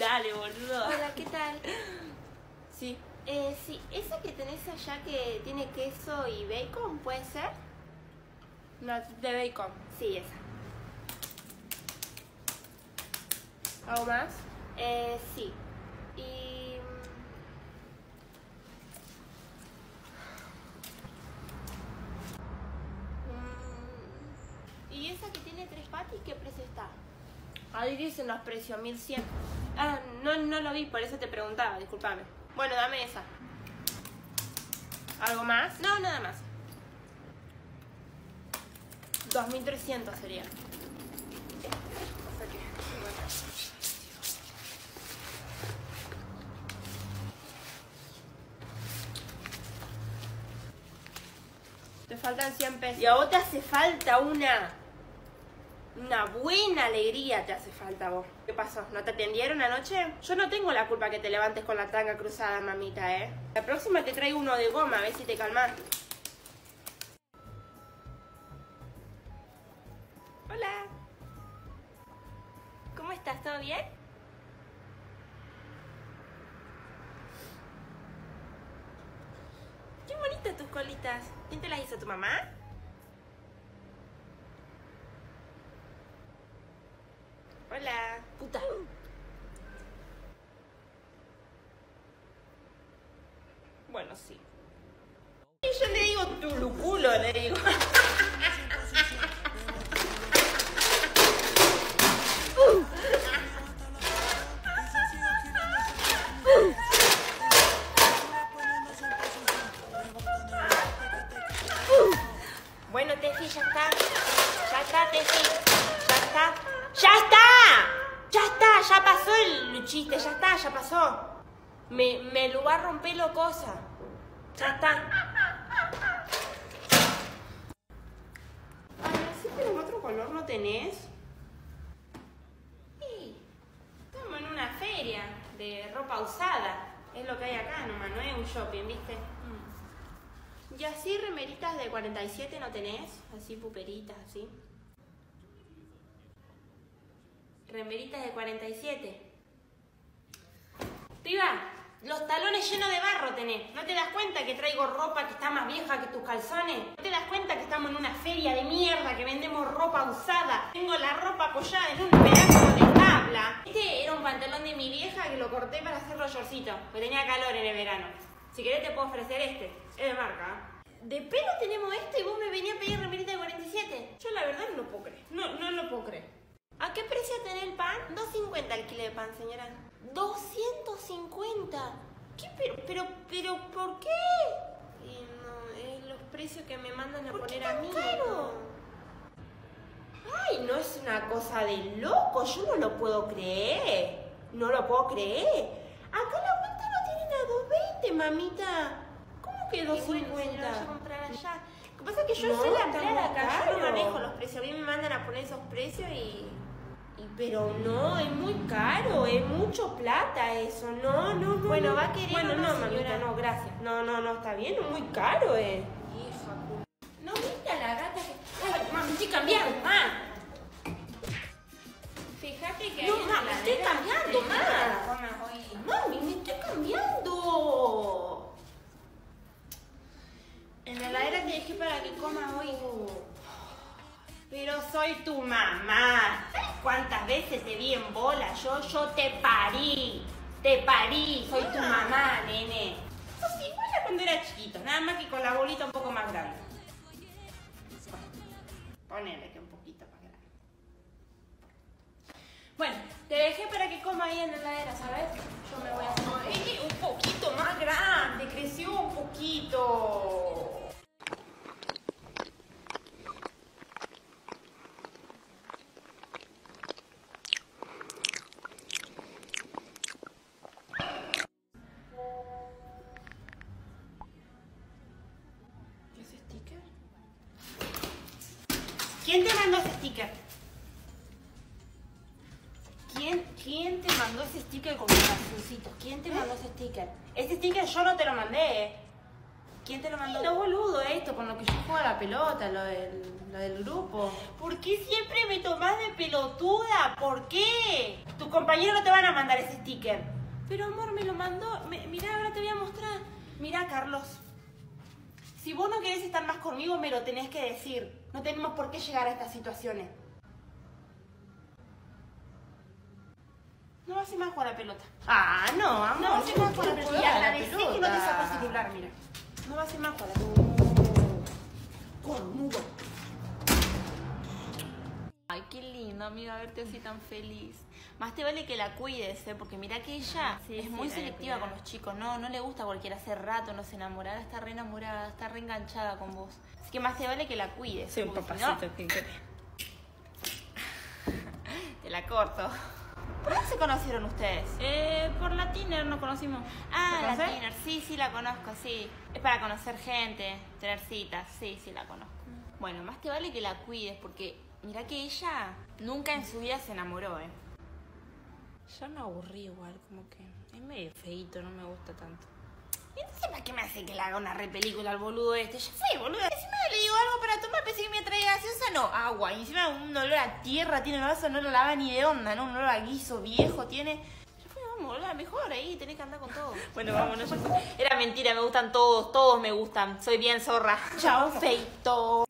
Dale, boludo. Hola, ¿qué tal? Sí. Sí, esa que tenés allá que tiene queso y bacon, ¿puede ser? No, de bacon. Sí, esa. ¿Algo más? Sí. Y... ¿Y esa que tiene 3 patis, qué precio está? Ahí dicen los precios, 1100. Ah, no lo vi, por eso te preguntaba, discúlpame. Bueno, dame esa. ¿Algo más? No, nada más. 2300 sería. Te faltan 100 pesos. Y a vos te hace falta una buena alegría te hace falta a vos. ¿Qué pasó? ¿No te atendieron anoche? Yo no tengo la culpa que te levantes con la tanga cruzada, mamita, ¿eh? La próxima te traigo uno de goma, a ver si te calmas. Hola. ¿Cómo estás? ¿Todo bien? Qué bonitas tus colitas. ¿Quién te las hizo, tu mamá? Hola. Puta. Bueno, sí. Y yo le digo tuluculo, le digo. Bueno, Tefi, ya está. Ya está, Tefi. Ya está. ¡Ya está! ¡Ya está! Ya pasó el chiste, ya está, ya pasó. Me lo va a romper lo cosa. Ya está. Ay, así pero en otro color no tenés. Sí, estamos en una feria de ropa usada. Es lo que hay acá nomás, no es un shopping, ¿viste? Y así remeritas de 47 no tenés, así puperitas, así. Remeritas de 47. Piba, los talones llenos de barro tenés. ¿No te das cuenta que traigo ropa que está más vieja que tus calzones? ¿No te das cuenta que estamos en una feria de mierda, que vendemos ropa usada? Tengo la ropa apoyada en un pedazo de tabla. Este era un pantalón de mi vieja que lo corté para hacerlo shortcito, porque tenía calor en el verano. Si querés te puedo ofrecer este. Es de marca. De pelo tenemos este y vos me venías a pedir remerita de 47. Yo la verdad no lo puedo creer. No lo puedo creer. ¿A qué precio tenés el pan? 2.50 el kilo de pan, señora. 250. ¿Qué? Pero, ¿por qué? Y no, es los precios que me mandan a ¿Por qué poner a tan mí. caro? Ay, no es una cosa de loco, yo no lo puedo creer. No lo puedo creer. Acá la vuelta lo tienen a 2.20, mamita. ¿Cómo que 2.50? Bueno, señora, vaya a comprar allá. Lo que pasa es que yo No, soy la está empleada muy acá, yo no caro. manejo los precios. A mí me mandan a poner esos precios y... Pero no, es muy caro, es mucho plata eso. No. Bueno, ¿va a querer Bueno, o no, no, mamita, señora? no, gracias. No, está bien, es muy caro, Hija, no viste a la gata que... Ay, mamá, me estoy cambiando, mamá. Fíjate que... No, ahí en mamá, la me estoy heladera cambiando, tenés mamá. para que comas hoy. Mami, me estoy cambiando. En la heladera te dejé para que comas hoy. Pero soy tu mamá. ¿Sabes cuántas veces te vi en bola? Yo te parí. Soy tu mamá, nene. Sos igual a cuando era chiquito, nada más que con la bolita un poco más grande. Ponele que un poquito más grande. Bueno, te dejé para que comas ahí en la heladera, ¿sabes? Yo me voy a hacer... Ay, un poquito más grande, creció un poquito. ¿Qué es sticker? ¿Quién te mandó ese sticker? ¿Quién te mandó ese sticker con corazoncitos? ¿Quién te mandó ese sticker? Ese sticker yo no te lo mandé, ¿eh? ¿Quién te lo mandó? Lo boludo esto, con lo que yo juego a la pelota, lo del grupo. ¿Por qué siempre me tomás de pelotuda? ¿Por qué? Tus compañeros no te van a mandar ese sticker. Pero amor, me lo mandó. Mirá, ahora te voy a mostrar. Mirá, Carlos. Si vos no querés estar más conmigo, me lo tenés que decir. No tenemos por qué llegar a estas situaciones. No vas a ir más a jugar a la pelota. Ah, no, amor. No vas a ir más a jugar a la pelota. Y agradecé que no te sacó el celular, mira. No vas a ir más a jugar a la pelota. Cornudo. Ay, qué lindo, amiga, verte así tan feliz. Más te vale que la cuides, ¿eh? Porque mira que ella es muy selectiva con los chicos. No le gusta cualquiera. Hace rato no se enamora. Ahora está re enamorada, está re enganchada con vos. Así que más te vale que la cuides. Sí, un papacito. Si no, te la corto. ¿Por dónde se conocieron ustedes? Por la Tinder nos conocimos. Ah, la Tinder, sí, la conozco, sí. Es para conocer gente, tener citas, sí, la conozco. Bueno, más te vale que la cuides, porque mirá que ella nunca en su vida se enamoró, ¿eh? Ya me aburrí igual, como que es medio feíto, no me gusta tanto. ¿Y entonces para qué me hace que le haga una repelícula al boludo este? Ya fue, boludo. Encima le digo algo para tomar, pensé que me traía gaseosa, no, agua. Y encima un olor a tierra tiene el vaso, no lo lava ni de onda, ¿no? Un olor a guiso viejo tiene. Ya fue, vamos, boludo, mejor ahí, tenés que andar con todo. Bueno, vámonos. Era mentira, me gustan todos me gustan. Soy bien zorra. Chao, feito.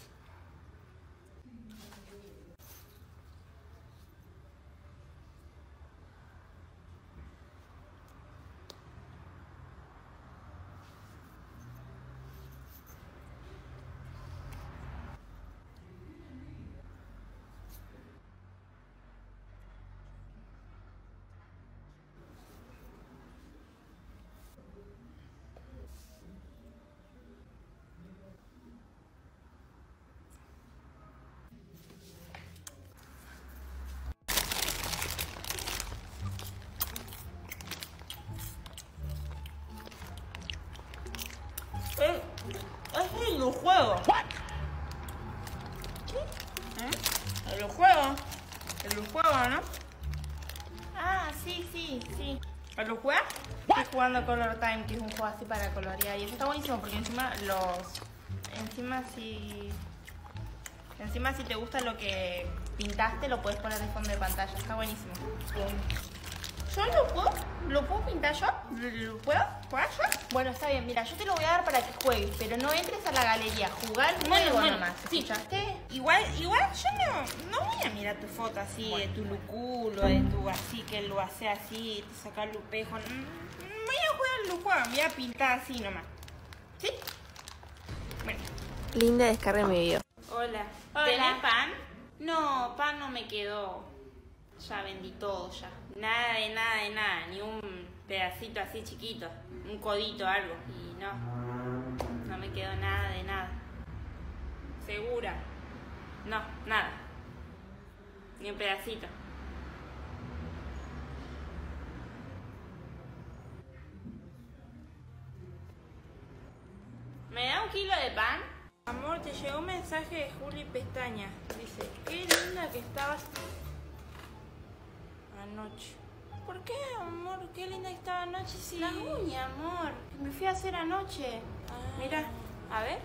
Es el juego. ¿Qué? El juego. El juego, ¿no? Ah, sí. ¿Lo juegas? Estoy jugando Color Time, que es un juego así para colorear. Y eso está buenísimo porque encima si te gusta lo que pintaste, lo puedes poner de fondo de pantalla. Está buenísimo. ¿Yo lo puedo pintar yo? ¿Lo puedo jugar yo? Bueno, está bien. Mira, yo te lo voy a dar para que juegues, pero no entres a la galería. Jugar el juego nomás. Sí. ¿Escuchaste? Igual yo no voy a mirar tu foto así, de tu luculo, de tu así, que lo hace así, te saca el lupejo. Voy a jugar el juego, me voy a pintar así nomás. ¿Sí? Bueno. Linda, descarga mi video. Hola. ¿Tenés pan? No, pan no me quedó. Ya vendí todo ya. Nada de nada. Ni un pedacito así chiquito. Un codito, algo. Y no me quedó nada de nada. ¿Segura? No, nada. Ni un pedacito. ¿Me da un kilo de pan? Amor, te llegó un mensaje de Juli Pestaña. Dice, qué linda que estabas anoche. ¿Por qué, amor? Qué linda que estaba anoche, sí. Las uñas, amor. Me fui a hacer anoche. Mira, a ver.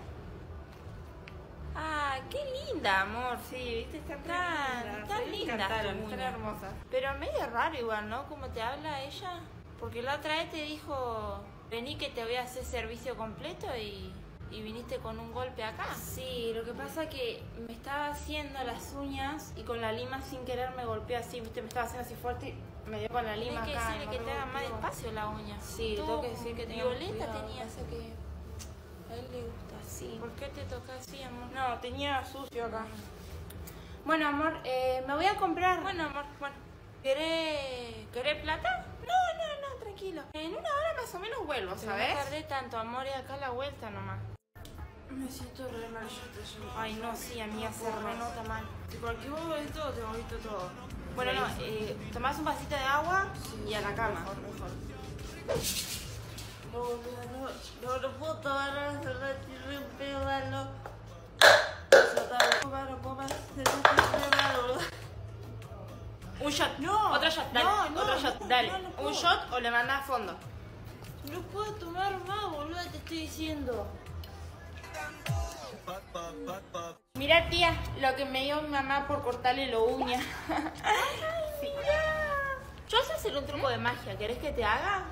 Ah, qué linda, amor. sí, viste, Están lindas tus están uñas. hermosas. Pero medio raro igual, ¿no? Como te habla ella. Porque la otra vez te dijo, vení que te voy a hacer servicio completo y viniste con un golpe acá. Sí, lo que pasa que me estaba haciendo las uñas y con la lima sin querer me golpeé así, viste, me estaba haciendo así fuerte y me dio con la lima acá. Tienes que decirle que te haga más despacio la uña. Sí, le tengo que decir que tenga violeta cuidado. Tenía esa que a él le gusta así. ¿Por qué te toca así, amor? No, tenía sucio acá. Bueno, amor, me voy a comprar. Bueno, amor, bueno. ¿Querés plata? No, tranquilo. En una hora más o menos vuelvo, ¿sabes? No tardé tanto, amor, y acá a la vuelta nomás. Me siento re mal, yo te Ay, no, sí, amiga, se renota mal. Si porque vos ves todo, te visto todo. Bueno, no, tomás un vasito de agua y a la cama. Mejor. No puedo tomar nada, se retiro un pedo, dalo. Un shot. No. Otro shot, dale. Otro shot, dale. No un shot o le mandás a fondo. No puedo tomar más, boludo, te estoy diciendo. Mira, tía, lo que me dio mi mamá por cortarle la uña. Sí. Yo sé hacer un truco de magia. ¿Querés que te haga?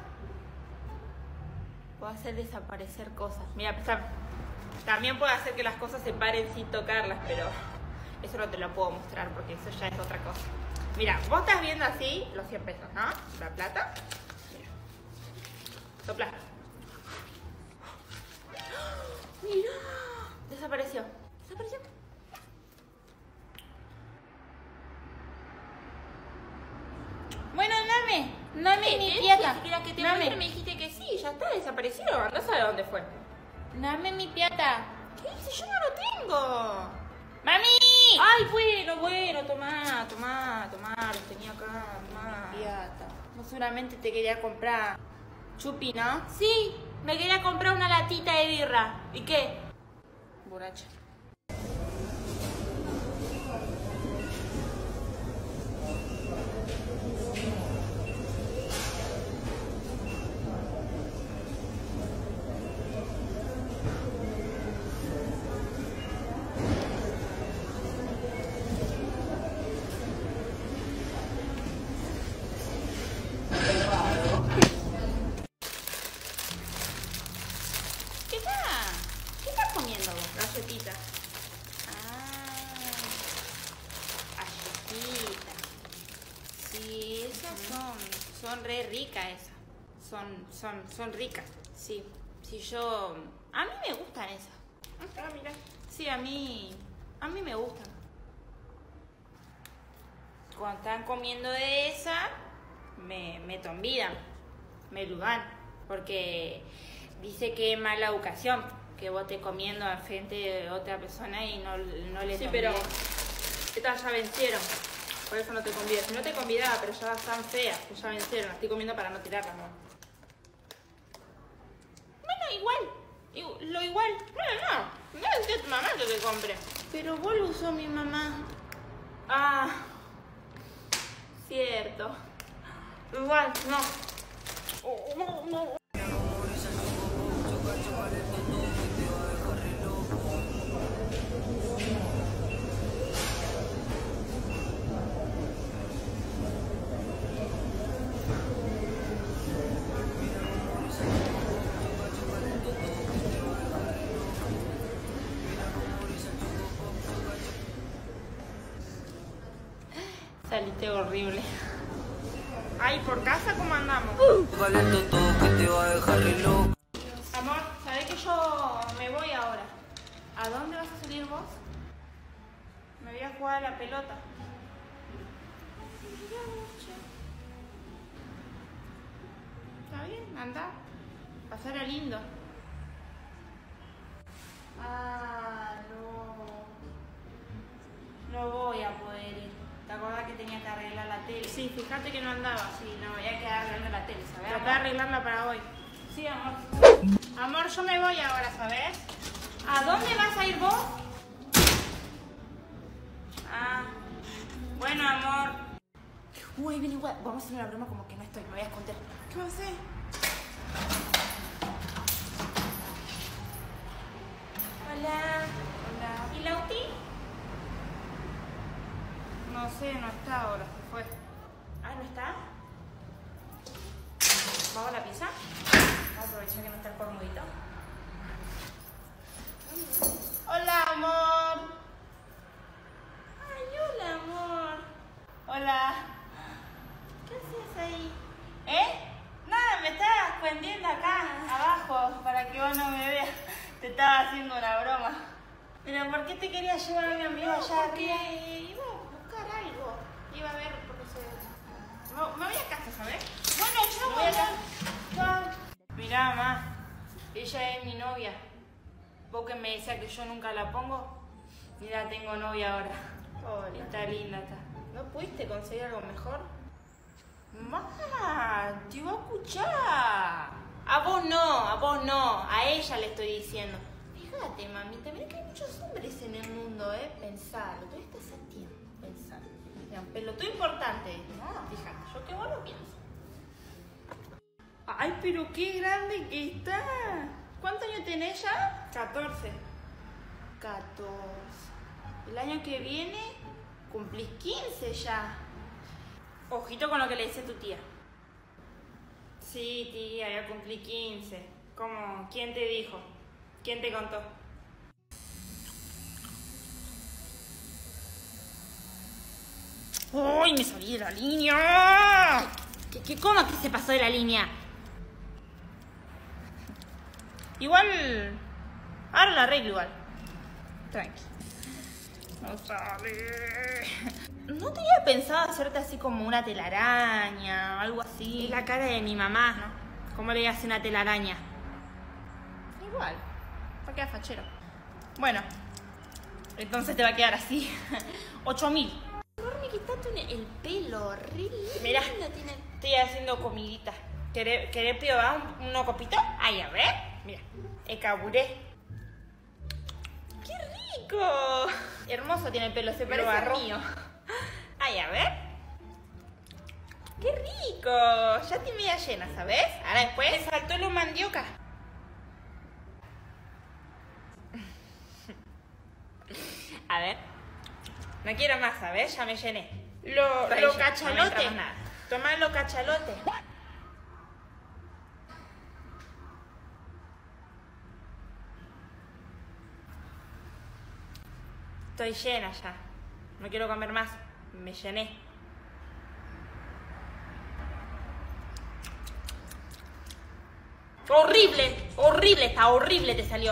Puedo hacer desaparecer cosas. Mira, también puedo hacer que las cosas se paren sin tocarlas, pero eso no te lo puedo mostrar porque eso ya es otra cosa. Mira, vos estás viendo así los 100 pesos, ¿no? La plata. Mira. Sopla. Mira. Desapareció. Desapareció. Bueno, dame mi piata. Que te muestre, me dijiste que sí, ya está, desapareció. No sabe dónde fue. Dame mi piata. ¿Qué dice? Yo no lo tengo. ¡Mami! Ay, bueno, tomá, lo tenía acá, tomá. Piata. Vos seguramente te quería comprar chupi, ¿no? Sí, me quería comprar una latita de birra. ¿Y qué? Borracha. ¿Qué estás comiendo vos? Galletitas. Galletitas. Sí, esas son re ricas esas. Son ricas. Sí. Sí, a mí me gustan esas. Mira. Sí, a mí me gustan. Cuando están comiendo de esa, me convidan, me ludan, porque dice que es mala educación que vos estés comiendo enfrente de otra persona y no le Sí, convides. pero estas ya vencieron, por eso no te convido. Si no te convidaba, pero ya están feas, pues ya vencieron. Las estoy comiendo para no tirarlas, ¿no? Bueno, igual. No es de tu mamá que te compre. Pero vos lo usó mi mamá. Ah, cierto. Igual, no. Saliste horrible. Ay, ¿por casa cómo andamos? Amor, ¿sabés que yo me voy ahora? ¿A dónde vas a salir vos? Me voy a jugar a la pelota. ¿Está bien? Anda. Pasará lindo. No voy a poder ir. ¿Te acordás que tenía que arreglar la tele? Sí, fíjate que no andaba. Sí, no, voy a quedar arreglando la tele, ¿sabes? Traté de arreglarla para hoy. Sí, amor. Amor, yo me voy ahora, ¿sabes? ¿A dónde vas a ir vos? Bueno, amor. Uy, ven igual. Vamos a hacer una broma como que no estoy. Me voy a esconder. ¿Qué vas a hacer? Hola. ¿Y Lauti? No sé, no está ahora, se fue. ¿No está? ¿Vamos a la pieza? Vamos a aprovechar que no está el cornudito. Hola, amor. Ay, hola, amor. Hola. ¿Qué haces ahí? Nada, me estaba escondiendo acá, abajo, para que vos no me veas. Te estaba haciendo una broma. Pero ¿por qué te quería llevar a mi amigo allá arriba? Iba a buscar algo. Iba a ver porque se... No, me voy a casa, ¿sabes? Bueno, yo Me voy a casa. Chao. Mirá, mamá, ella es mi novia. Vos que me decías que yo nunca la pongo, mira, tengo novia ahora. Hola. Está linda, está. ¿No pudiste conseguir algo mejor? Mamá, te iba a escuchar. A vos no, a ella le estoy diciendo. Fíjate, mamita, mira que hay muchos hombres en el mundo, Pensalo, todavía estás a tiempo, pensalo. Mira, un pelotudo importante, ¿no? Fíjate, yo que vos lo pienso. Ay, pero qué grande que está. ¿Cuántos años tenés ya? 14. 14. El año que viene cumplís 15 ya. Ojito con lo que le dice tu tía. Sí, tía, ya cumplí 15. ¿Cómo? ¿Quién te dijo? ¿Quién te contó? ¡Uy, me salí de la línea! ¿Cómo que se pasó de la línea? Igual... Ahora la arreglo igual. Tranqui. No sale. ¿No tenía pensado hacerte así como una telaraña? Algo así. Es la cara de mi mamá, ¿No? ¿Cómo le hace una telaraña? Igual. Va a quedar fachero. Bueno. Entonces te va a quedar así. 8.000. Me quitaste el pelo horrible. Mirá, estoy haciendo comidita. ¿Querés probar un copito? Ay, a ver. Mira, caburé. ¡Qué rico! Hermoso tiene el pelo, se Lo parece al agarró. mío. Ay, a ver. ¡Qué rico! Ya estoy media llena, ¿sabes? Ahora después... Me saltó lo mandioca. A ver. No quiero más, ¿sabes? Ya me llené. Lo No me cachalote. entra más nada. Tomá lo cachalote. Estoy llena ya. No quiero comer más. Me llené. ¡Horrible! ¡Horrible! Está horrible te salió.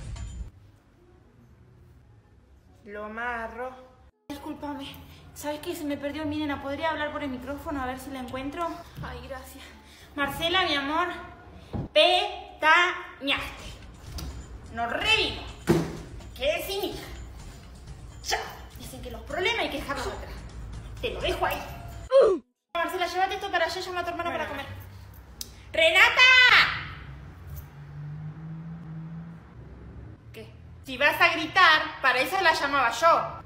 Lo marro. Discúlpame. ¿Sabes qué? Se me perdió mi nena. ¿Podría hablar por el micrófono a ver si la encuentro? Ay, gracias. Marcela, mi amor. Pestañaste. No revino. Quedé sin hija. Chao. Dicen que los problemas hay que dejarlos atrás. Te lo dejo ahí. Marcela, llévate esto para allá. Llama a tu hermana para comer. ¡Renata! ¿Qué? Si vas a gritar, para eso la llamaba yo.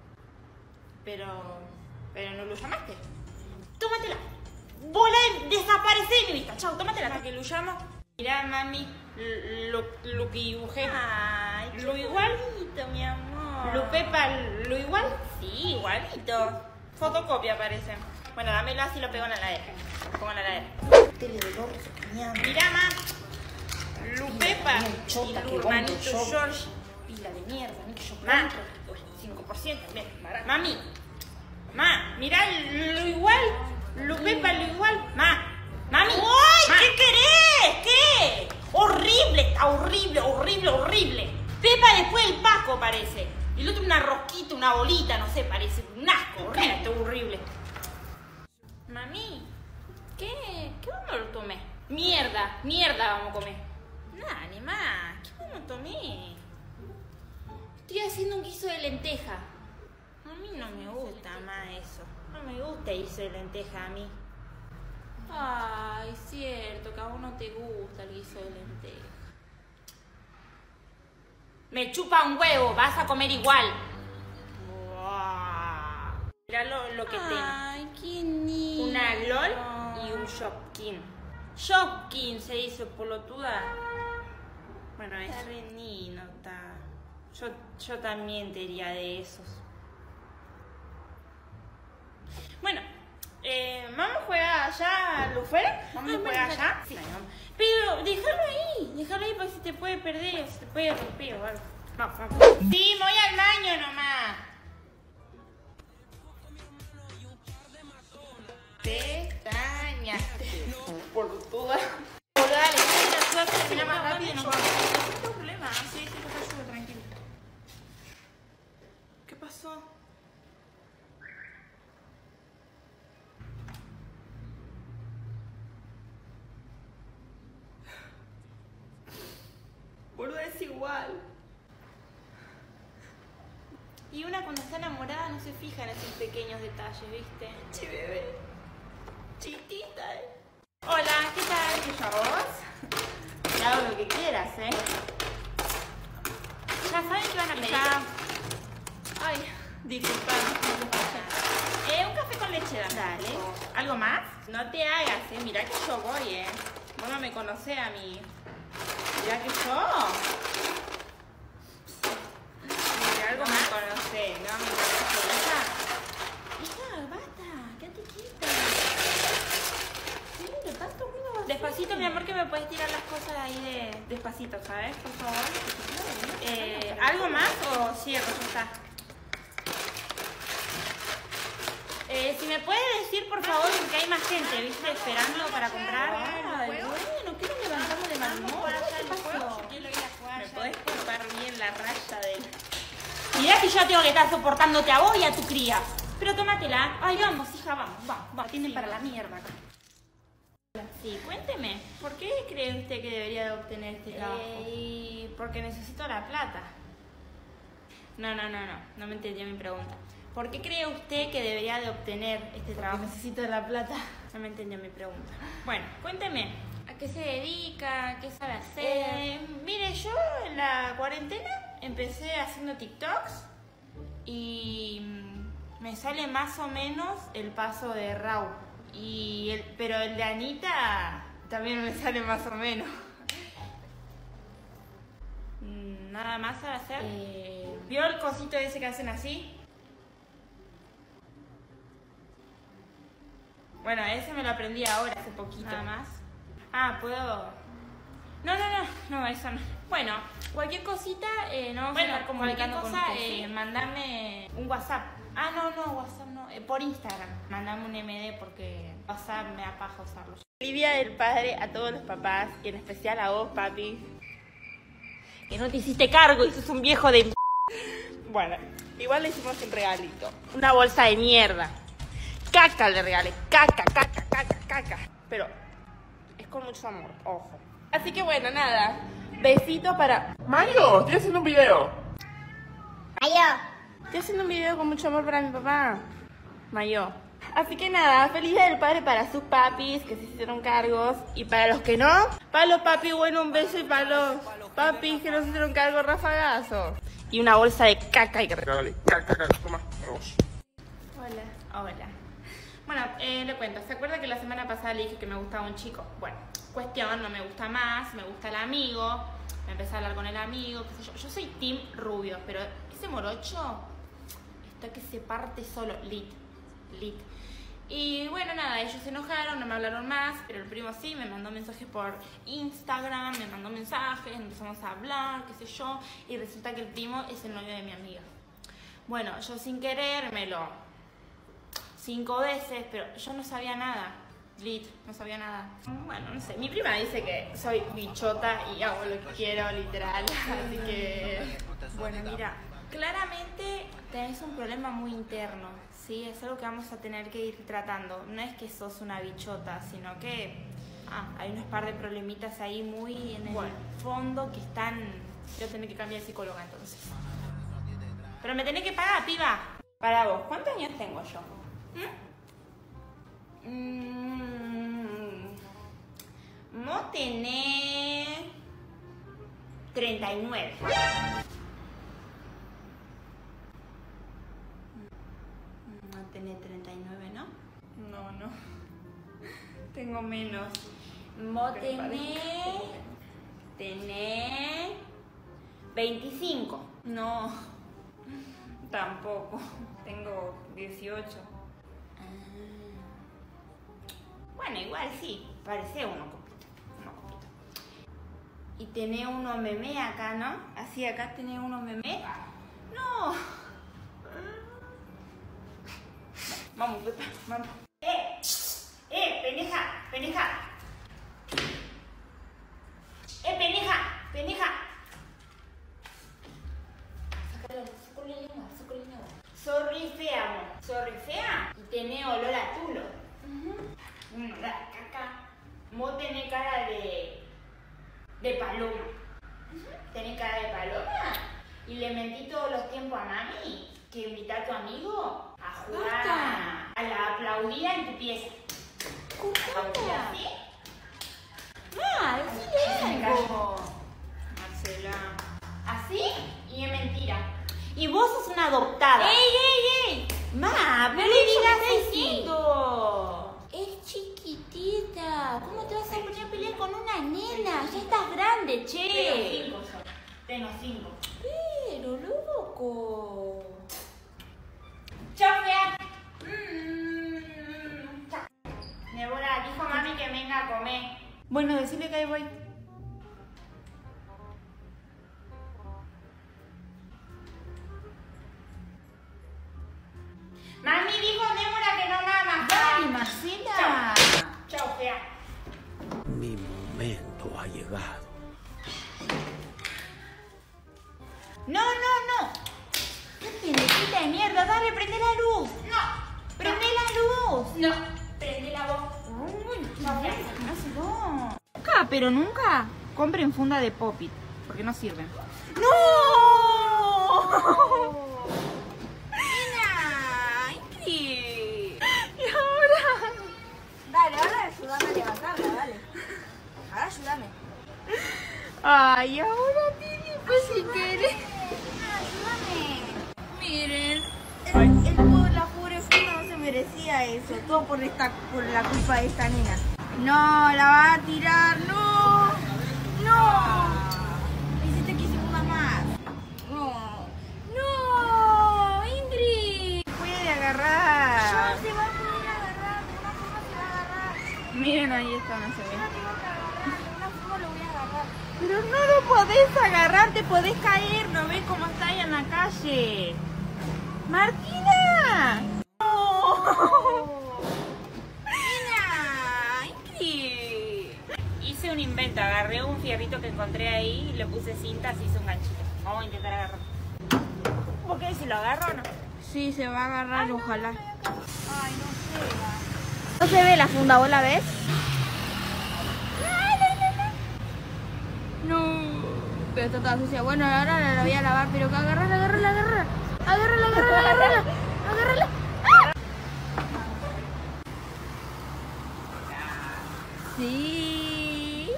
Pero no lo llamaste. Tómatela. Bola de desaparecer de mi vista. Chao, tómatela. ¿Para que lo llamo? Mirá, mami, lo que dibujé. Ay, lo igual. bonito, mi amor. Lo Pepa, lo igual. Sí, igualito. Fotocopia parece. Bueno, dámelo así y lo pego en la heladera. Lo pongo en la heladera. Tele del orto, soñando. Mirá, ma. Lupepa Chota, y que hermanito bombo yo. George. Pila de mierda, ni que yo Ma. compro. 5%, bien, barato. Mami. Ma, mirá lo igual. Lupepa, lo igual. Mami. ¡Uy! Ma. ¿Qué querés? ¿Qué? Horrible, está horrible, horrible, horrible. Pepa después del Paco parece. Y el otro una rosquita, una bolita, no sé, parece un asco. Horrible, Esto es horrible. Mami, ¿qué vamos a tomar? Mierda vamos a comer. Nada, ni más. ¿Qué vamos a tomar? Estoy haciendo un guiso de lenteja. A mí no me gusta más eso. No me gusta guiso de lenteja a mí. Ay, cierto, que a vos no te gusta el guiso de lenteja. Me chupa un huevo, vas a comer igual. Mirá lo que tiene. Ay, qué niño. Una LOL y un Shopkin. Shopkin se hizo polotuda. Bueno, es re nino, está. Yo también te diría de esos. Bueno, ¿vamos a jugar allá, Lufer? ¿Vamos a jugar allá? Sí. Pero déjalo ahí porque se te puede perder, se te puede romper o algo. Vamos. Sí, voy al baño nomás. Pestañaste. Polotuda. Dale, termina más rápido y nos vamos. No tengo problema. Sí, yo te ayudo, tranquilo. ¿Qué pasó? Boluda, es igual. Y una cuando está enamorada no se fija en esos pequeños detalles, ¿viste? Sí, bebé. Chiquitita, Hola, ¿qué tal? ¿Qué vos? Te hago lo que quieras, ¿eh? Ya saben que van a pedir. Ay, disculpa. Un café con leche, Dale. ¿Algo más? No te hagas, mirá que yo voy, Vos no me conocés a mí. Mirá que yo. algo no más. me conocés, no me conocés. Hija, basta, quédate quieta. ¿Qué te pasa conmigo? Despacito, mi amor, que me puedes tirar las cosas ahí de... Despacito, ¿sabes? Por favor. ¿Algo más o cierro? Ya está. Si me puedes decir, por favor, porque hay más gente, ¿viste? Esperando para comprar. Ay, bueno, ¿qué nos levantamos de mal humor? ¿Qué pasó? ¿Me podés cortar bien la raya de...? Mirá que yo tengo que estar soportándote a vos y a tu cría. Pero tómatela. Ay, vamos, hija, vamos. Tienen para la mierda acá. Sí, cuénteme, ¿por qué cree usted que debería de obtener este trabajo? Porque necesito la plata. No me entendió mi pregunta. ¿Por qué cree usted que debería de obtener este trabajo? Necesito la plata. No me entendió mi pregunta. Bueno, cuénteme, ¿a qué se dedica? ¿Qué sabe hacer? Mire, yo en la cuarentena empecé haciendo TikToks y me sale más o menos el paso de Raúl. Pero el de Anita también me sale más o menos. Nada más sabe hacer. ¿Vio el cosito ese que hacen así? Bueno, ese me lo aprendí ahora, hace poquito. Nada más. Ah, puedo... No, eso no. Bueno, cualquier cosita, no vamos a estar comunicando con usted, ¿sí? Mandame un WhatsApp. Ah, no, WhatsApp no. Por Instagram. Mandame un MD porque WhatsApp me da paja usarlo. Feliz Día del Padre a todos los papás y en especial a vos, papi. Que no te hiciste cargo y sos un viejo de... Bueno, igual le hicimos un regalito. Una bolsa de mierda. Caca le regalé. Caca. Pero es con mucho amor, ojo. Así que bueno, nada. Besito para... Mario, estoy haciendo un video. Estoy haciendo un video con mucho amor para mi papá. Mayo. Así que nada, feliz Día del Padre para sus papis que se hicieron cargos. Y para los que no, para los papis, bueno, un beso. Y para los papis que no se hicieron cargos, rafagazo. Y una bolsa de caca y que... Dale, caca, toma, vamos. Hola. Bueno, le cuento. ¿Se acuerda que la semana pasada le dije que me gustaba un chico? Bueno, cuestión, no me gusta más, me gusta el amigo. Me empecé a hablar con el amigo, qué sé yo. Yo soy team rubio, pero ese morocho está que se parte solo. Lit. Y bueno, nada, ellos se enojaron, no me hablaron más, pero el primo sí, me mandó mensajes por Instagram, empezamos a hablar, qué sé yo, y resulta que el primo es el novio de mi amiga. Bueno, yo sin querérmelo 5 veces, pero yo no sabía nada. No sabía nada. Bueno, no sé. Mi prima dice que soy bichota y hago lo que quiero, literal. Así que... Bueno, mira, claramente tenés un problema muy interno, ¿sí? Es algo que vamos a tener que ir tratando. No es que sos una bichota, sino que... hay unos par de problemitas ahí muy en el fondo que están... Yo tengo que cambiar de psicóloga entonces. Pero me tenés que pagar, piba. Para vos, ¿cuántos años tengo yo? Vos tenés 39. No tenés 39, ¿no? No. Tengo menos. Vos tenés 25. No, tampoco. Tengo 18. Bueno, igual sí, parece uno copito. Y tenés uno memé acá, ¿no? Así, acá tenés uno memé. No. Vamos, Pepa, vamos. Pendeja. Pendeja. Sácale la lengua. Sorry fea, amor. Sorry fea. Y tenés olor a tulo. Caca. Vos tenés cara de paloma. Tenés cara de paloma. Y le mentí todos los tiempos a mami que invita a tu amigo a jugar a la aplaudida en tu pieza. ¿Aplaudida así? Decile algo. Marcela. ¿Así? Y es mentira. Y vos sos una adoptada. ¡Ey! Ma, pero digas eso. Es chiquitita. ¿Cómo te vas a poner a pelear con una nena? Ya estás grande, che. Tengo 5. Pero, loco. loco. Chao, fea. Chao. Débora, dijo mami que venga a comer. Bueno, decirle que ahí voy. Mami dijo Débora que no mama. Dale, Marcela. Chao, fea. Mi momento ha llegado. No. ¡Qué pendejita de mierda! Dale, prende la luz. No. ¡Prende la luz! No. Prende la voz. Chao, fea. No. Nunca, pero nunca compren funda de Pop-It, porque no sirven. ¡No! ¡Nena! Ingrid. ¿Y ahora? Dale, ahora ayúdame a levantarla, dale. Ahora ayúdame. Ay, ahora Tini, pues si quieres. Ayúdame. Miren. La pobre funda no se merecía eso. Todo por la culpa de esta nena. No, la va a tirar. No. No. Me hiciste que hice una más. No. No, Ingrid. Puede agarrar. No se va a poder agarrar. De una forma se va a agarrar. Miren, ahí está, no se ve. No tengo que agarrar. De una forma lo voy a agarrar. Pero no lo podés agarrar, te podés caer. ¿No ves cómo está ahí en la calle? ¡Martina! ¡No! ¡Nena! ¡Ingrid! Hice un invento, agarré un fierrito que encontré ahí, le puse cintas y hice un ganchito. Vamos a intentar agarrar. ¿Por qué? ¿Si lo agarro o no? Sí, se va a agarrar, ojalá. Ay, no sé. ¿No se ve la funda? ¿Vos la ves? No. Pero está toda sucia. Bueno, ahora la voy a lavar, pero que agárrala. Agárrala. Sí.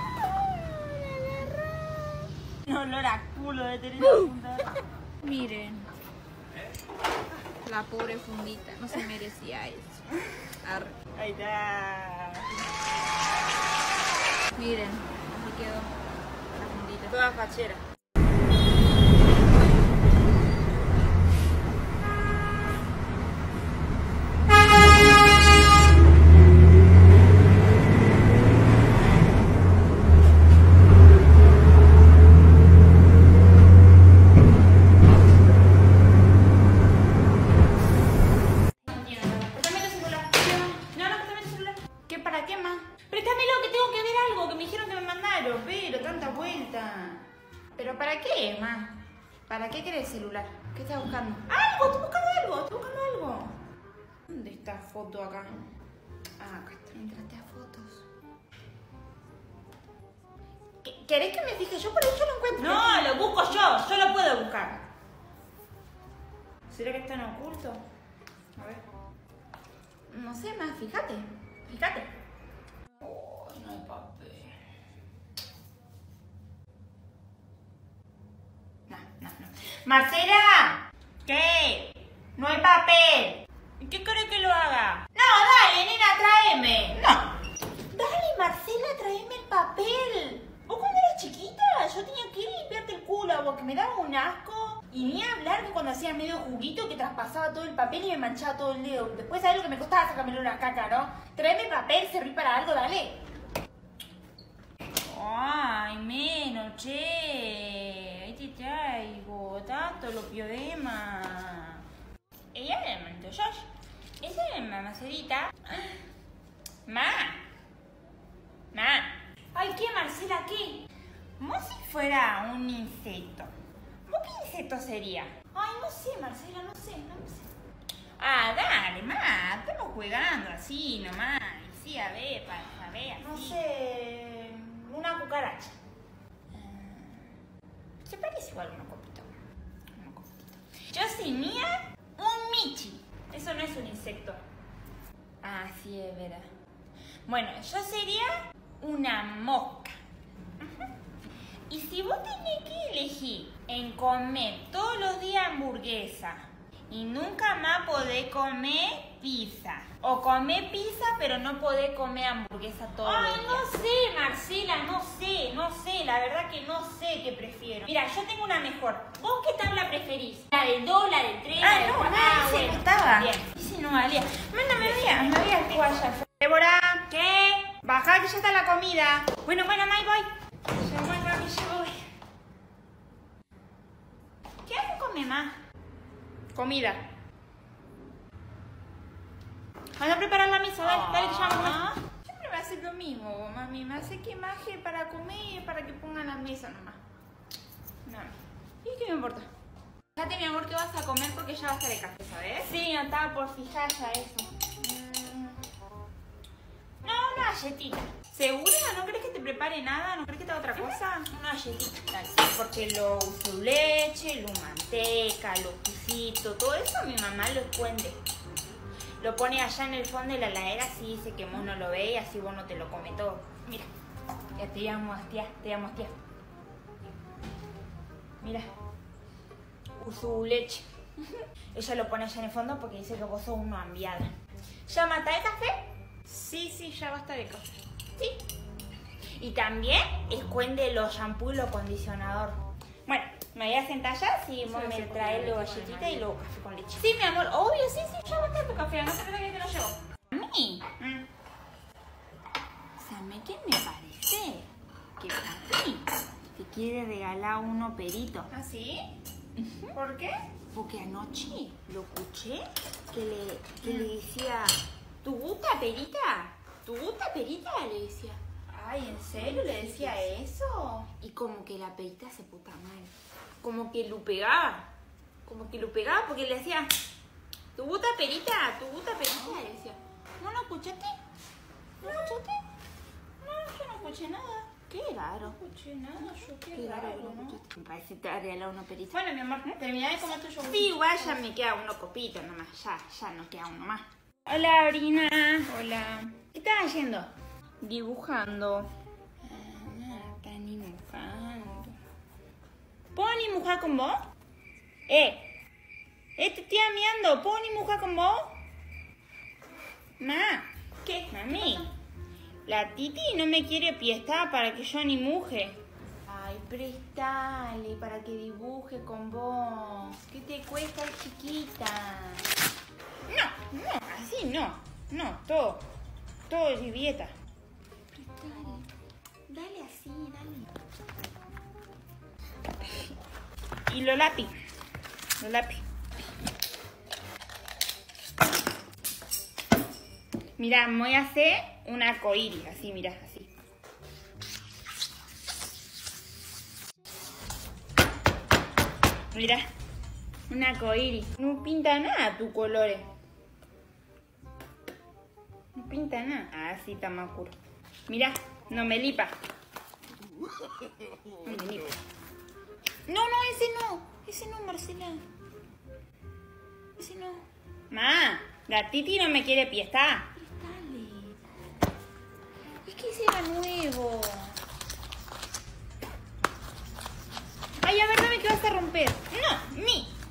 Un olor a culo de tener la funda. Miren. La pobre fundita. No se merecía eso. Arre. Ahí está. Miren. Así quedó la fundita. Toda fachera. Préstame tu celular. No, préstame tu celular. ¿Qué? ¿Para qué más? Préstamelo que tengo que ver algo que me dijeron que me mandaron. Pero tanta vuelta. ¿Pero para qué, ma? ¿Para qué querés el celular? ¿Qué estás buscando? Algo, estoy buscando algo. ¿Dónde está foto acá? Ah, acá está. Entrate a fotos. ¿Querés que me fije yo? Por ahí yo lo encuentro. No, lo busco yo lo puedo buscar. ¿Será que está en oculto? A ver. No sé, más, fíjate. Oh, no hay papel. No. Marcela, ¿qué? No hay papel. ¿Y qué querés que lo haga? No, dale, nena, tráeme. No. Dale, Marcela, tráeme el papel. Vos cuando eras chiquita, yo tenía que ir a limpiarte el culo a vos, que me daba un asco. Y ni hablar que cuando hacía medio juguito que traspasaba todo el papel y me manchaba todo el dedo. Después, ¿sabes lo que me costaba sacármelo una caca, no? Tráeme el papel, serví para algo, dale. Ay, menos, che. Ahí te traigo. Tanto lo piodema. Ella le mandó Josh. Esa es la macerita. Ma. Ay, ¿qué, Marcela, qué? Como si fuera un insecto. ¿Vos qué insecto sería? Ay, no sé, Marcela, no sé. Ah, dale, ma. Estamos jugando así nomás. Sí, a ver, para saber así. No sé, una cucaracha. Se parece igual a una copita. Yo sería un michi. Eso no es un insecto. Ah, sí, es verdad. Bueno, yo sería una mosca. Y si vos tenés que elegir en comer todos los días hamburguesa y nunca más podés comer pizza. O come pizza, pero no podés comer hamburguesa todo el día. No sé, Marcela, no sé. La verdad que no sé qué prefiero. Mira, yo tengo una mejor. ¿Vos qué tabla preferís? ¿La del 2, la del 3, la del 4? Ese no estaba. Bien. Ese no valía. Bueno, me voy al cuaya. Débora, ¿qué? Bajá que ya está la comida. Bueno, May, voy. Yo voy. ¿Qué hace come más? Comida. Anda a preparar la mesa, dale que ya vamos. Siempre me hace lo mismo, mami. Me hace que maje para comer, para que pongan la mesa nomás. No. ¿Y qué me importa? Fíjate, mi amor, que vas a comer porque ya va a estar el café, ¿sabes? Sí, no estaba por fijar ya eso. No, una galletita. ¿Segura? ¿No crees que te prepare nada? ¿No crees que te haga otra cosa? Una galletita. Sí, porque lo uso leche, lo manteca, lo quesito, todo eso mi mamá lo esconde. Lo pone allá en el fondo de la heladera, así dice que vos no lo ves y así vos no te lo comes todo. Mira, ya te llamo tía, tía. Mira, uso leche. Ella lo pone allá en el fondo porque dice que vos sos una enviada. ¿Ya mata el café? Sí, ya va a estar el café. Sí. Y también esconde los shampoos y los acondicionador. Bueno, me voy a sentar ya si vos me traes los galletitas y luego café con leche. Sí, mi amor, obvio, sí, ya va a estar tu café. No se trata que te lo llevo. ¿A mí? ¿Sabes qué me parece? Que papi te quiere regalar uno perito. ¿Ah, sí? ¿Por qué? Porque anoche lo escuché que le decía, ¿Tu gusta perita? ¿Tu gusta perita? Le decía. ay, ¿en serio le decía eso? Y como que la perita se puta mal. Como que lo pegaba. Porque le decía, ¿tu gusta perita? ¿Tu gusta perita? Le decía. ¿No lo escuchaste? ¿No escuchaste? No, yo no escuché nada. Qué raro. No escuché nada, yo Qué raro que no escuchaste. Me parece que te ha regalado una perita. Bueno, mi amor, terminá de comer tu yogur. Sí, igual ya me queda uno copito nomás. Ya no queda uno más. Hola, Brina. Hola. ¿Qué estás haciendo? Dibujando. Está dibujando. ¿Puedo dibujar con vos? Te estoy mirando. ¿Puedo dibujar con vos? ¿Qué? Mami. La Titi no me quiere prestar para que yo dibuje. Ay, prestale para que dibuje con vos. ¿Qué te cuesta, chiquita? No, así no. No, todo es dieta. Dale así, dale. Y los lápiz. Mira, me voy a hacer un arcoíris, así, mira, así. Mira, un arcoíris. No pinta nada tus colores. No pinta nada. Así está más oscuro. Mira, no me lipa. No me lipa. No, ese no, Marcela. Ese no. Ma, la Titi no me quiere prestar. Dale. Es que ese era nuevo. Ay, a ver, dame que vas a romper. No,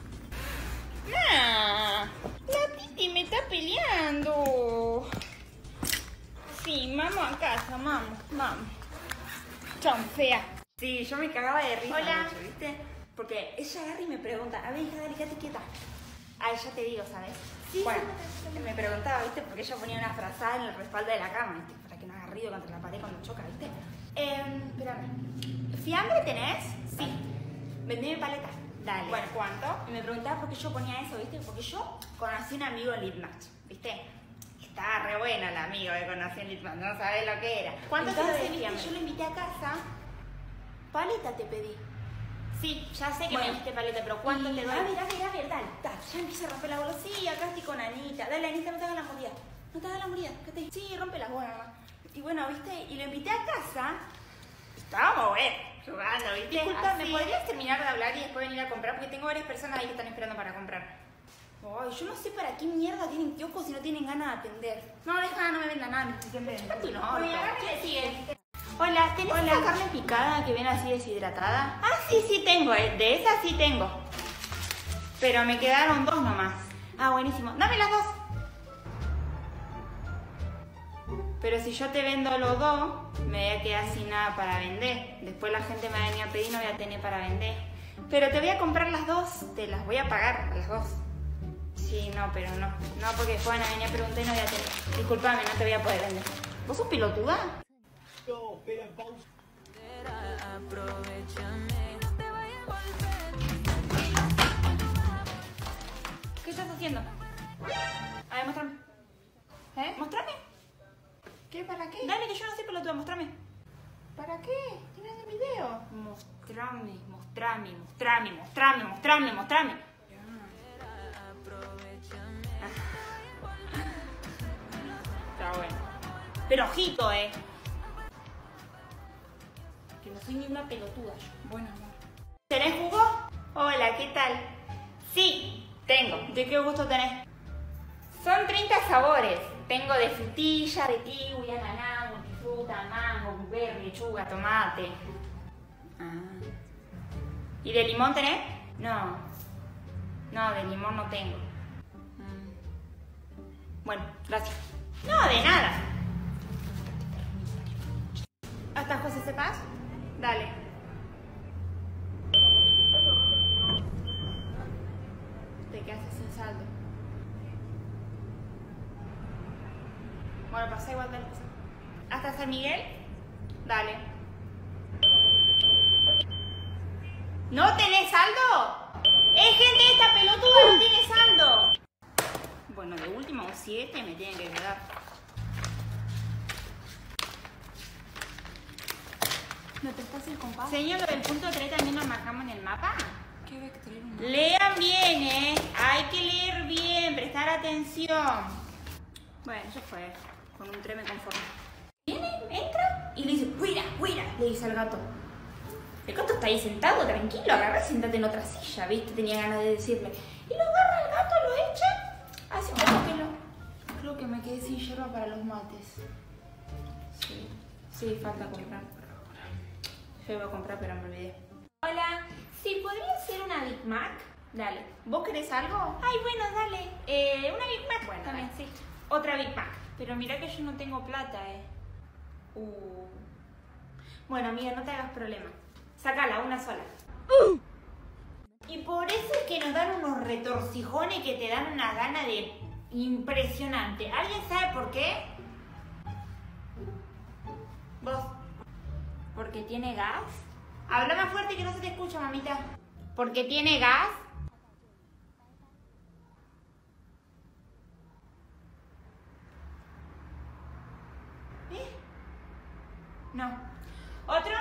la Titi me está peleando. Sí, vamos a casa, vamos. Chau, fea. Sí, yo me cagaba de risa. Hola. Mucho, ¿viste? Porque ella agarra y me pregunta, a ver, hija, dale, quédate quieta. Ay, ya te digo, ¿sabes? Sí, bueno, me preguntaba, ¿viste? Porque ella ponía una frazada en el respaldo de la cama, ¿viste? Para que no haga ruido contra la pared cuando choca, ¿viste? Espérame. ¿Fiambre tenés? Sí. Vendeme paleta. Dale. Bueno, ¿cuánto? Y me preguntaba por qué yo ponía eso, ¿viste? Porque yo conocí a un amigo en Litmatch, ¿viste? Estaba re buena el amigo que conocí en Litmatch, no sabés lo que era. ¿Cuánto te Entonces, lo ¿viste? fiambre? Yo lo invité a casa. Paleta te pedí. Sí, ya sé que Bueno. me diste paleta, pero ¿cuánto te doy? A ver, dale. Ya empieza a romper la bola. Sí, acá estoy con Anita. Dale, Anita, no te hagas la mordida. No te hagas la mordida. Sí, rompe las bolas nomás. Y bueno, ¿viste? Y lo invité a casa. Estábamos, jugando, ¿viste? Disculpa, ¿me Así. podrías terminar de hablar y después venir a comprar? Porque tengo varias personas ahí que están esperando para comprar. Ay, yo no sé para qué mierda tienen kioscos si no tienen ganas de atender. No, deja, no me venda nada, me estoy siempre vendiendo. No, Bueno, ¿qué sigue? Hola, ¿tenés esa carne picada que viene así deshidratada? Ah, sí tengo, de esas sí tengo. Pero me quedaron 2 nomás. Ah, buenísimo. Dame las 2. Pero si yo te vendo los dos, me voy a quedar sin nada para vender. Después la gente me va a venir a pedir y no voy a tener para vender. Pero te voy a comprar las dos, te las voy a pagar a las dos. Sí, no, pero no. No, porque después van a venir a preguntar y no voy a tener. Disculpame, no te voy a poder vender. ¿Vos sos pelotuda? ¿Qué estás haciendo? A ver, mostrame. ¿Eh? ¿Mostrame? ¿Qué? ¿Para qué? Dale, que yo no soy pelotuda, mostrame. ¿Para qué? ¿Tienes el video? Mostrame. Está bueno. Pero ojito, que no soy ni una pelotuda yo. Bueno, amor. ¿Tenés jugo? Hola, ¿qué tal? Sí, tengo. ¿De qué gusto tenés? Son 30 sabores. Tengo de frutilla, de kiwi, ananá, multifruta, mango, blueberry, lechuga, tomate. ¿Y de limón tenés? No. No, de limón no tengo. Bueno, gracias. No, de nada. ¿Hasta José Cepaz? Dale. Te quedaste sin saldo. Bueno, pasa igual, dale. ¿Hasta San Miguel? Dale. ¿No tenés saldo? ¡Es gente esta pelotuda! ¡No tiene saldo! Bueno, de último 7 me tienen que quedar. ¿Me prestás el compás? Señor, lo del punto 3 también lo marcamos en el mapa. ¿Qué ves que traer un mapa? Lean bien, hay que leer bien, prestar atención. Bueno, eso fue. Con un 3 me conformo. Viene, entra y le dice, ¡fuera, fuera! Le dice al gato. El gato está ahí sentado, tranquilo, agarra y sentate en otra silla, ¿viste? Tenía ganas de decirle. Y lo agarra el gato, lo echa. Hace como que lo... Creo que me quedé sin yerba para los mates. Sí, falta comprar. Yo iba a comprar, pero me olvidé. Hola, ¿sí podría ser una Big Mac? Dale. ¿Vos querés algo? Ay, bueno, dale. Una Big Mac, bueno, también, sí. Otra Big Mac. Pero mira que yo no tengo plata, Bueno, amiga, no te hagas problema. Sácala, una sola. Y por eso es que nos dan unos retorcijones que te dan una gana de impresionante. ¿Alguien sabe por qué? ¿Vos? ¿Porque tiene gas? Habla más fuerte que no se te escucha, mamita. ¿Porque tiene gas? No. ¿Otro?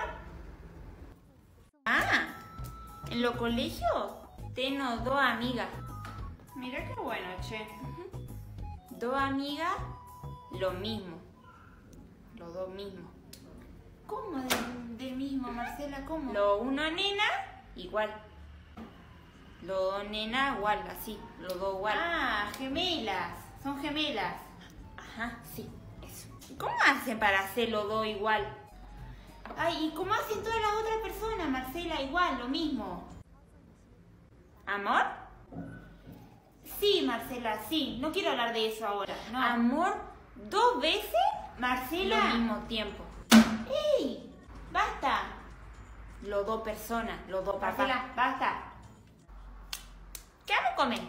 En los colegios tengo 2 amigas. Mira qué bueno, che. 2 amigas, lo mismo. Los 2 mismos. ¿Cómo del mismo, Marcela? ¿Cómo? Lo uno nena, igual. Los 2 nenas, igual, así. Los 2 igual. Ah, gemelas. Son gemelas. Ajá, sí, eso. ¿Cómo hacen para hacer los 2 igual? Ay, ¿y cómo hacen todas las otras personas, Marcela? Igual, lo mismo. ¿Amor? Sí, Marcela, sí. No quiero hablar de eso ahora. No. ¿Amor? 2 veces, Marcela? Al mismo tiempo. ¡Ey! ¡Basta! Los 2 personas, los 2 papás. Marcela, basta. ¿Qué vamos a comer?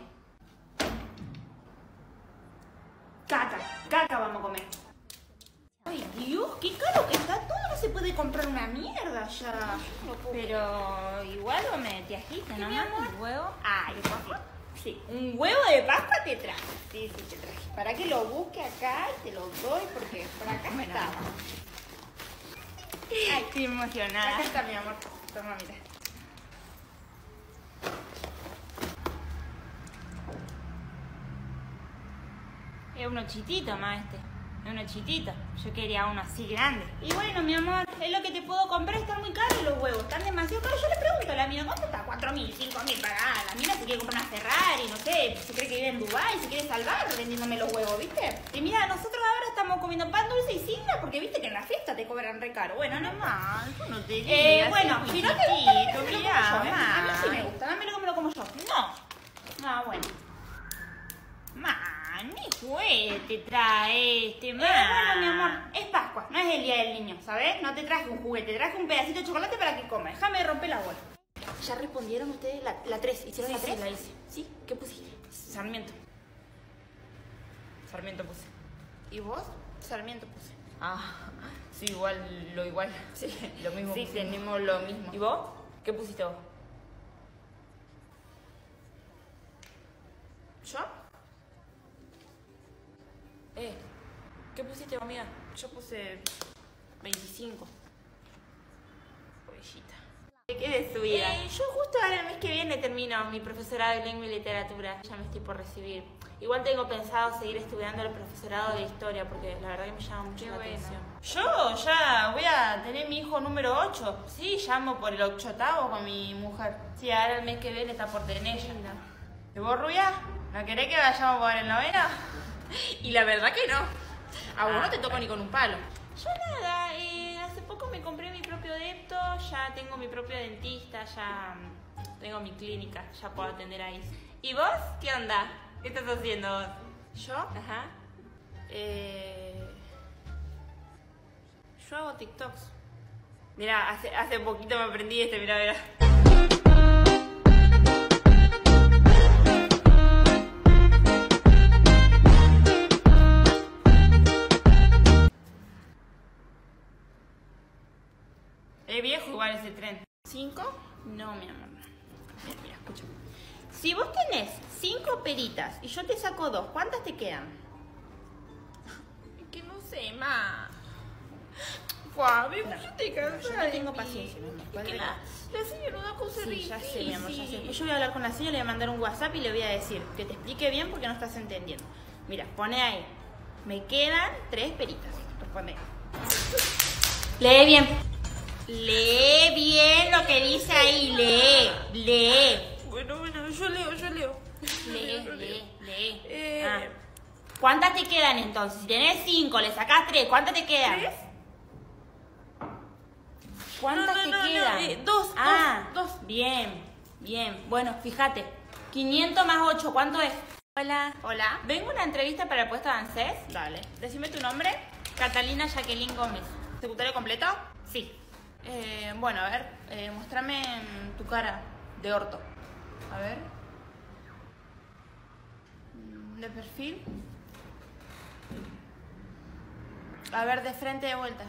Caca vamos a comer. Ay, Dios, qué caro que está todo. No se puede comprar una mierda ya. Pero igual vos me te agita, ¿no? Mi amor. ¿Un huevo? Ay, ¿Pascua? Sí, un huevo de Pascua te traje. Sí, te traje. Para que lo busque acá y te lo doy porque por acá me estaba. Ay, estoy emocionada. Acá está, mi amor. Toma, mira. Es uno chitito más es uno chitito. Yo quería uno así grande. Y bueno, mi amor, es lo que te puedo comprar. Están muy caros los huevos, están demasiado caros. Yo le pregunto a la mina, ¿cuánto está? 4.000, 5.000 pagada. La mina se quiere comprar una Ferrari, no sé, se cree que vive en Dubái, se quiere salvar vendiéndome los huevos, ¿viste? Y mira, nosotros ahora estamos comiendo pan dulce y sidra porque viste que en la fiesta te cobran re caro. Bueno, no más. No te digas, bueno, si no te gusta, mira, a mí sí me gusta, dámelo como lo como yo. No. Ah, bueno. ni juguete trae este, ma. Bueno, mi amor, es Pascua, no es el día del niño, ¿sabes? No te traje un juguete, te traje un pedacito de chocolate para que comas. Déjame romper la bola. ¿Ya respondieron ustedes la 3? ¿Hicieron la 3? Sí, la hice. ¿Sí? ¿Qué pusiste? Sarmiento. Sarmiento puse. ¿Y vos? Sarmiento puse. Ah, sí, igual, lo igual. Sí, Lo mismo. sí, pusimos. tenemos lo mismo. ¿Y vos? ¿Qué pusiste vos? ¿Yo? ¿Qué pusiste, amiga? Yo puse 25. Pobrecita. ¿Qué de su vida? Yo justo ahora el mes que viene termino mi profesorado de lengua y literatura. Ya me estoy por recibir. Igual tengo pensado seguir estudiando el profesorado de historia porque la verdad que me llama mucho la atención. Yo ya voy a tener mi hijo número 8. Sí, llamo por el 8º con mi mujer. Sí, ahora el mes que viene está por tener ella. ¿Y vos, rubia? ¿No querés que vayamos por el noveno? Y la verdad que no. A vos no te toco ni con un palo. Yo nada, hace poco me compré mi propio depto, ya tengo mi propio dentista, ya tengo mi clínica, ya puedo atender ahí. ¿Y vos? ¿Qué onda? ¿Qué estás haciendo vos? ¿Yo? Ajá. Yo hago TikToks. Mira, hace poquito me aprendí mira. Es viejo igual ese tren. 5? No, mi amor. Mira, escucha. Si vos tenés 5 peritas y yo te saco 2, ¿cuántas te quedan? Es que no sé, ma. Yo estoy yo no tengo paciencia, mi amor. Es que la señora no da cosas Sí, ya sé, mi amor, ya sé. difíciles. Pues yo voy a hablar con la señora, le voy a mandar un WhatsApp y le voy a decir que te explique bien porque no estás entendiendo. Mira, pone ahí. Me quedan 3 peritas. Responde. Lee bien. Lee bien lo que dice ahí. Lee. Bueno, yo leo. Lee. ¿Cuántas te quedan entonces? Si tenés 5, le sacás 3, ¿cuántas te quedan? ¿3? ¿Cuántas No, te no, quedan? dos. Bien. Bueno, fíjate. 500 más 8, ¿cuánto es? Hola. Hola. Vengo a una entrevista para el puesto de ANSES. Dale. Decime tu nombre. Catalina Jacqueline Gómez. ¿Secretario completo? Sí. Bueno, a ver, mostrame tu cara de orto. A ver. De perfil. A ver, de frente de vuelta.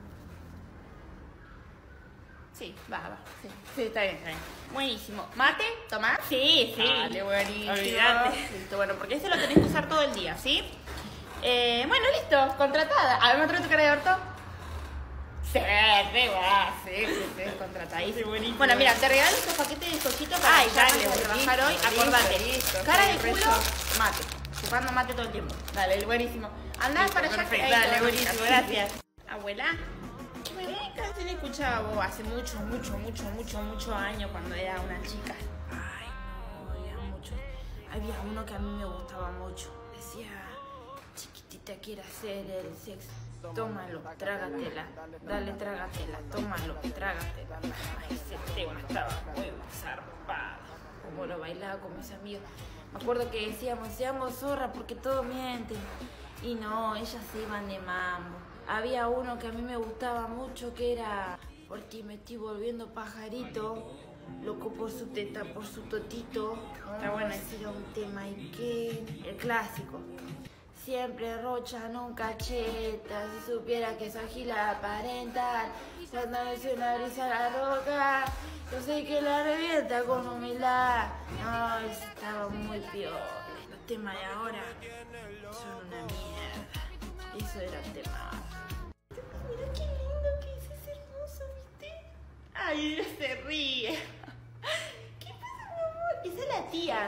Sí, va. Sí, está bien. Buenísimo. ¿Mate? ¿Tomás? Sí. Dale, buenísimo. Olvídate. Listo, bueno, porque ese lo tenés que usar todo el día, ¿sí? Bueno, listo, contratada. A ver, ¿mostrame tu cara de orto? Sí, contratadísimo. buenísimo. Bueno, mira, te regalo estos paquetes de bizcochitos para Ay, ya dale, antes de trabajar hoy. Acordate. Cara de culo, mate. Chupando mate todo el tiempo. Dale, buenísimo. Andá para allá. perfecto. ahí Dale, te va. buenísimo, gracias. Abuela, casi no escuchaba vos hace muchos años cuando era una chica. Ay, no, era mucho. Había uno que a mí me gustaba mucho. Decía, chiquitita, quiere hacer el sexo. Tómalo, trágatela. Dale, trágatela. Tómalo, trágatela. Ay, ese tema estaba muy zarpado. Como lo bailaba con mis amigos. Me acuerdo que decíamos, seamos zorra porque todo mienten. Y no, ellas se iban de mambo. Había uno que a mí me gustaba mucho que era porque me estoy volviendo pajarito, loco por su teta, por su totito. Está bueno, ese era un tema. ¿Y qué? El clásico. Siempre rocha, nunca cheta. Si supiera que soy gila parental, cuando me suena brisa la roca, yo sé que la revienta con humildad. No, ese estaba muy peor. Los temas de ahora son una mierda. Eso era el tema. Mira qué lindo que es, es hermoso, ¿viste? Ay, ella se ríe. ¿Qué pasa, mi amor? Esa es la tía.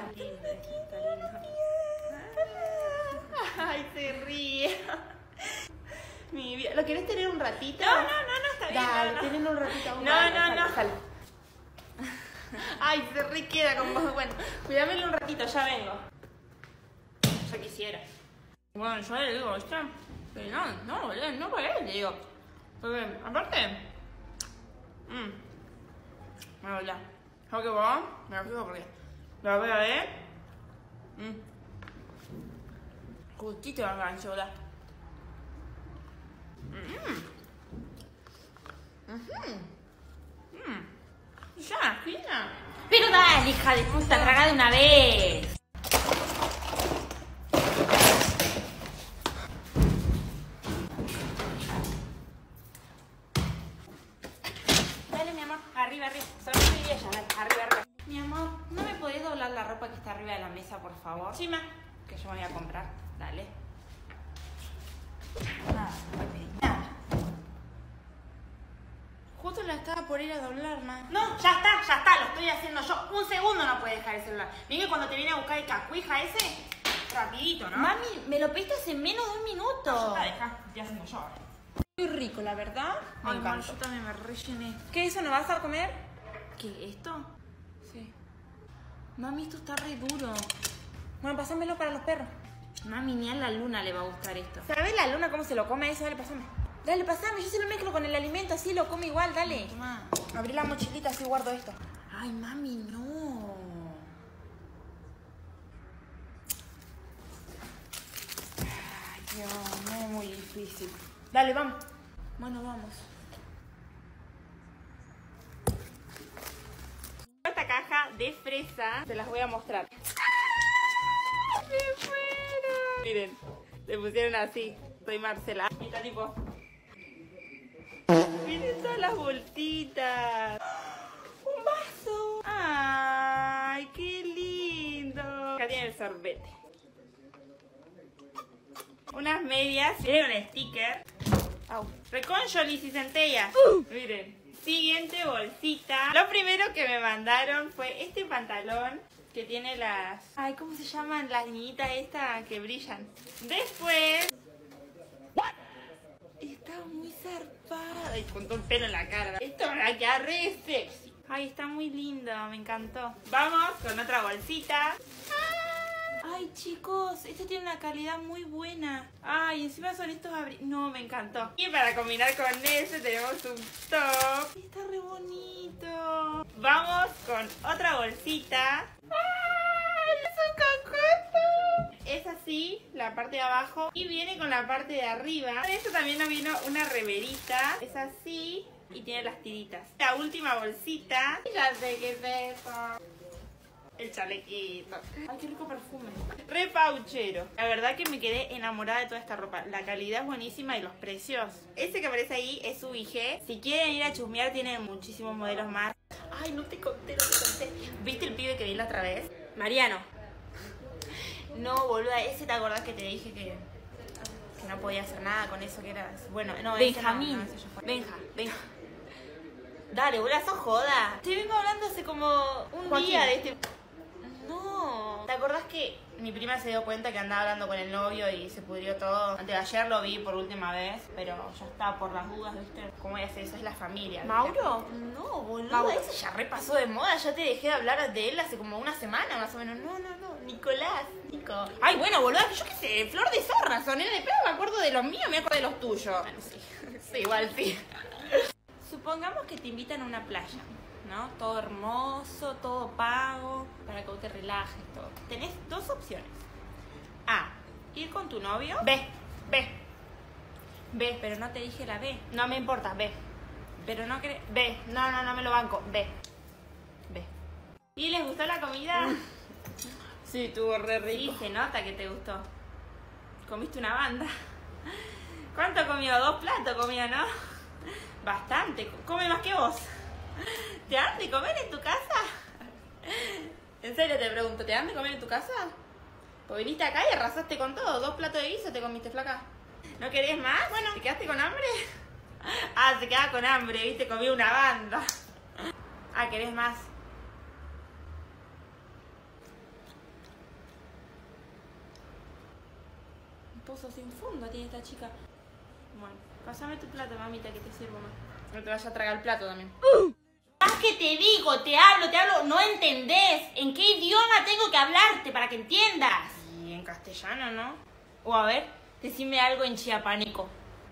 Ay, se ríe. Mi vida. ¿Lo querés tener un ratito? No, está bien. Dale, no. tenelo un ratito. No, Dale, no. sal. Ay, se ríe, queda con vos. Bueno, cuídamelo un ratito, ya vengo. Ya quisiera. Bueno, yo le digo, ¿viste? Pero no por él, le digo. Porque, aparte, bueno, ya. ¿Sabes qué vos? Me lo fijo porque la voy a ver. Justito la ganchola. Ya, fina. Pero dale, hija de puta, traga de una vez. Dale, mi amor, arriba, arriba. Solo estoy ella, dale, arriba, arriba. Mi amor, ¿no me podés doblar la ropa que está arriba de la mesa, por favor? Sí, ma. Que yo me voy a comprar. Dale. Nada, no me pedí nada. Justo la estaba por ir a doblar, ma. No, ya está, lo estoy haciendo yo. Un segundo no puedes dejar el celular. Mira que cuando te viene a buscar el cacuija ese, rapidito, ¿no? Mami, me lo pediste hace menos de un minuto. Ya deja, estoy haciendo yo ahora. Muy rico, la verdad. Me encanta. Yo también me rellené. ¿Qué, eso no vas a comer? ¿Qué, esto? Sí. Mami, esto está re duro. Bueno, pásamelo para los perros. Mami, ni a la luna le va a gustar esto. ¿Sabes la luna cómo se lo come eso? Dale, pásame. Dale, pasame, yo se lo mezclo con el alimento, así lo come igual, dale. Toma, abrí la mochilita, así guardo esto. Ay, mami, no. Ay, Dios, no es muy difícil. Dale, vamos. Bueno, vamos. Esta caja de fresa, te las voy a mostrar. ¡Ah! ¡Me fueron! Miren, le pusieron así. Soy Marcela. Y está tipo... Miren todas las bolsitas. ¡Un vaso! ¡Ay, qué lindo! Acá tiene el sorbete. Unas medias. Miren un sticker. Au. Reconcholis y centellas. Miren. Siguiente bolsita. Lo primero que me mandaron fue este pantalón que tiene las... Ay, ¿cómo se llaman? Las niñitas estas que brillan. Después... Está muy zarpada. Ay, con todo el pelo en la cara. Esto me va a quedar re sexy. Ay, está muy lindo, me encantó. Vamos con otra bolsita. Ay, chicos, esto tiene una calidad muy buena. Ay, encima son estos No, me encantó. Y para combinar con ese tenemos un top. Está re bonito. Vamos con otra bolsita. ¡Ay, es un cocoto! Es así, la parte de abajo. Y viene con la parte de arriba. Con esto también nos vino una remerita. Es así y tiene las tiritas. La última bolsita. Ya sé qué es eso. El chalequito. Ay, qué rico perfume. Re pauchero. La verdad que me quedé enamorada de toda esta ropa. La calidad es buenísima y los precios. Ese que aparece ahí es su IG. Si quieren ir a chusmear, tienen muchísimos modelos más. Ay, no te conté. ¿Viste el pibe que vi la otra vez? Mariano. No, boluda, ese te acordás que te dije que no podía hacer nada con eso que era... Bueno, no, Benjamín. Ese yo fue. Benja. Dale, boluda, sos joda. Te vengo hablando hace como un Joaquín. día de este... No. ¿Te acordás que mi prima se dio cuenta que andaba hablando con el novio y se pudrió todo? Antes de ayer lo vi por última vez, pero ya está por las dudas, ¿viste? ¿Cómo voy a hacer eso? Es la familia, ¿viste? ¿Mauro? No, boluda, Mauro. ese ya repasó de moda. Ya te dejé de hablar de él hace como una semana más o menos. No. Nicolás, Nico. Ay, bueno, boluda, yo qué sé, flor de zorra, sonera de pedo, me acuerdo de los míos, me acuerdo de los tuyos. Bueno, sí. Sí, igual sí. Supongamos que te invitan a una playa, ¿no? Todo hermoso, todo pago, para que vos te relajes, todo. Tenés dos opciones. A, ir con tu novio. B, pero no te dije la B. No me importa, B. Pero no querés... B, no me lo banco, B. ¿Y les gustó la comida? Sí, estuvo re rico. Sí, se nota que te gustó. Comiste una banda. ¿Cuánto comió? 2 platos comió, ¿no? Bastante, come más que vos. ¿Te dan de comer en tu casa? En serio te pregunto, ¿te dan de comer en tu casa? Pues viniste acá y arrasaste con todo. 2 platos de guiso te comiste, flaca. ¿No querés más? Bueno, ¿te quedaste con hambre? Ah, se quedaba con hambre, viste, comí una banda. Ah, ¿querés más? Un pozo sin fondo tiene esta chica. Bueno, pásame tu plato, mamita, que te sirvo más. No te vayas a tragar el plato también. ¿Más que te digo? Te hablo, no entendés. ¿En qué idioma tengo que hablarte para que entiendas? Y en castellano, ¿no? O a ver, decime algo en chiapaneco.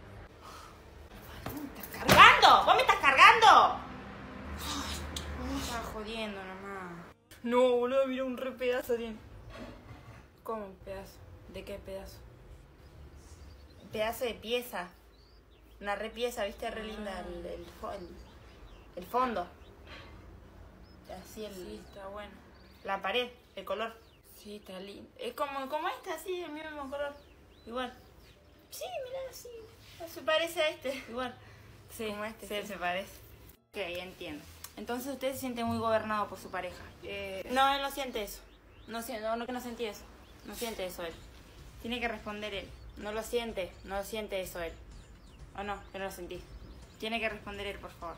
¿Me estás cargando? ¿Vos me estás cargando? Me estaba jodiendo nomás. No, boludo, mira un re pedazo tiene. ¿Cómo un pedazo? ¿De qué pedazo? pedazo de pieza. Una re pieza, ¿viste? Re linda el fondo. Así Sí, está bueno. la pared, el color. Sí, está lindo. Es como esta, así, el mismo color. Igual. Sí, mira, así. Se parece a este. Igual. Sí, Como este, sí, sí. se parece. Ok, entiendo. Entonces usted se siente muy gobernado por su pareja. No, él no siente eso. No que no sentí eso. No siente eso él. Tiene que responder él. No lo siente eso él. ¿O no? Que no lo sentí. Tiene que responder él, por favor.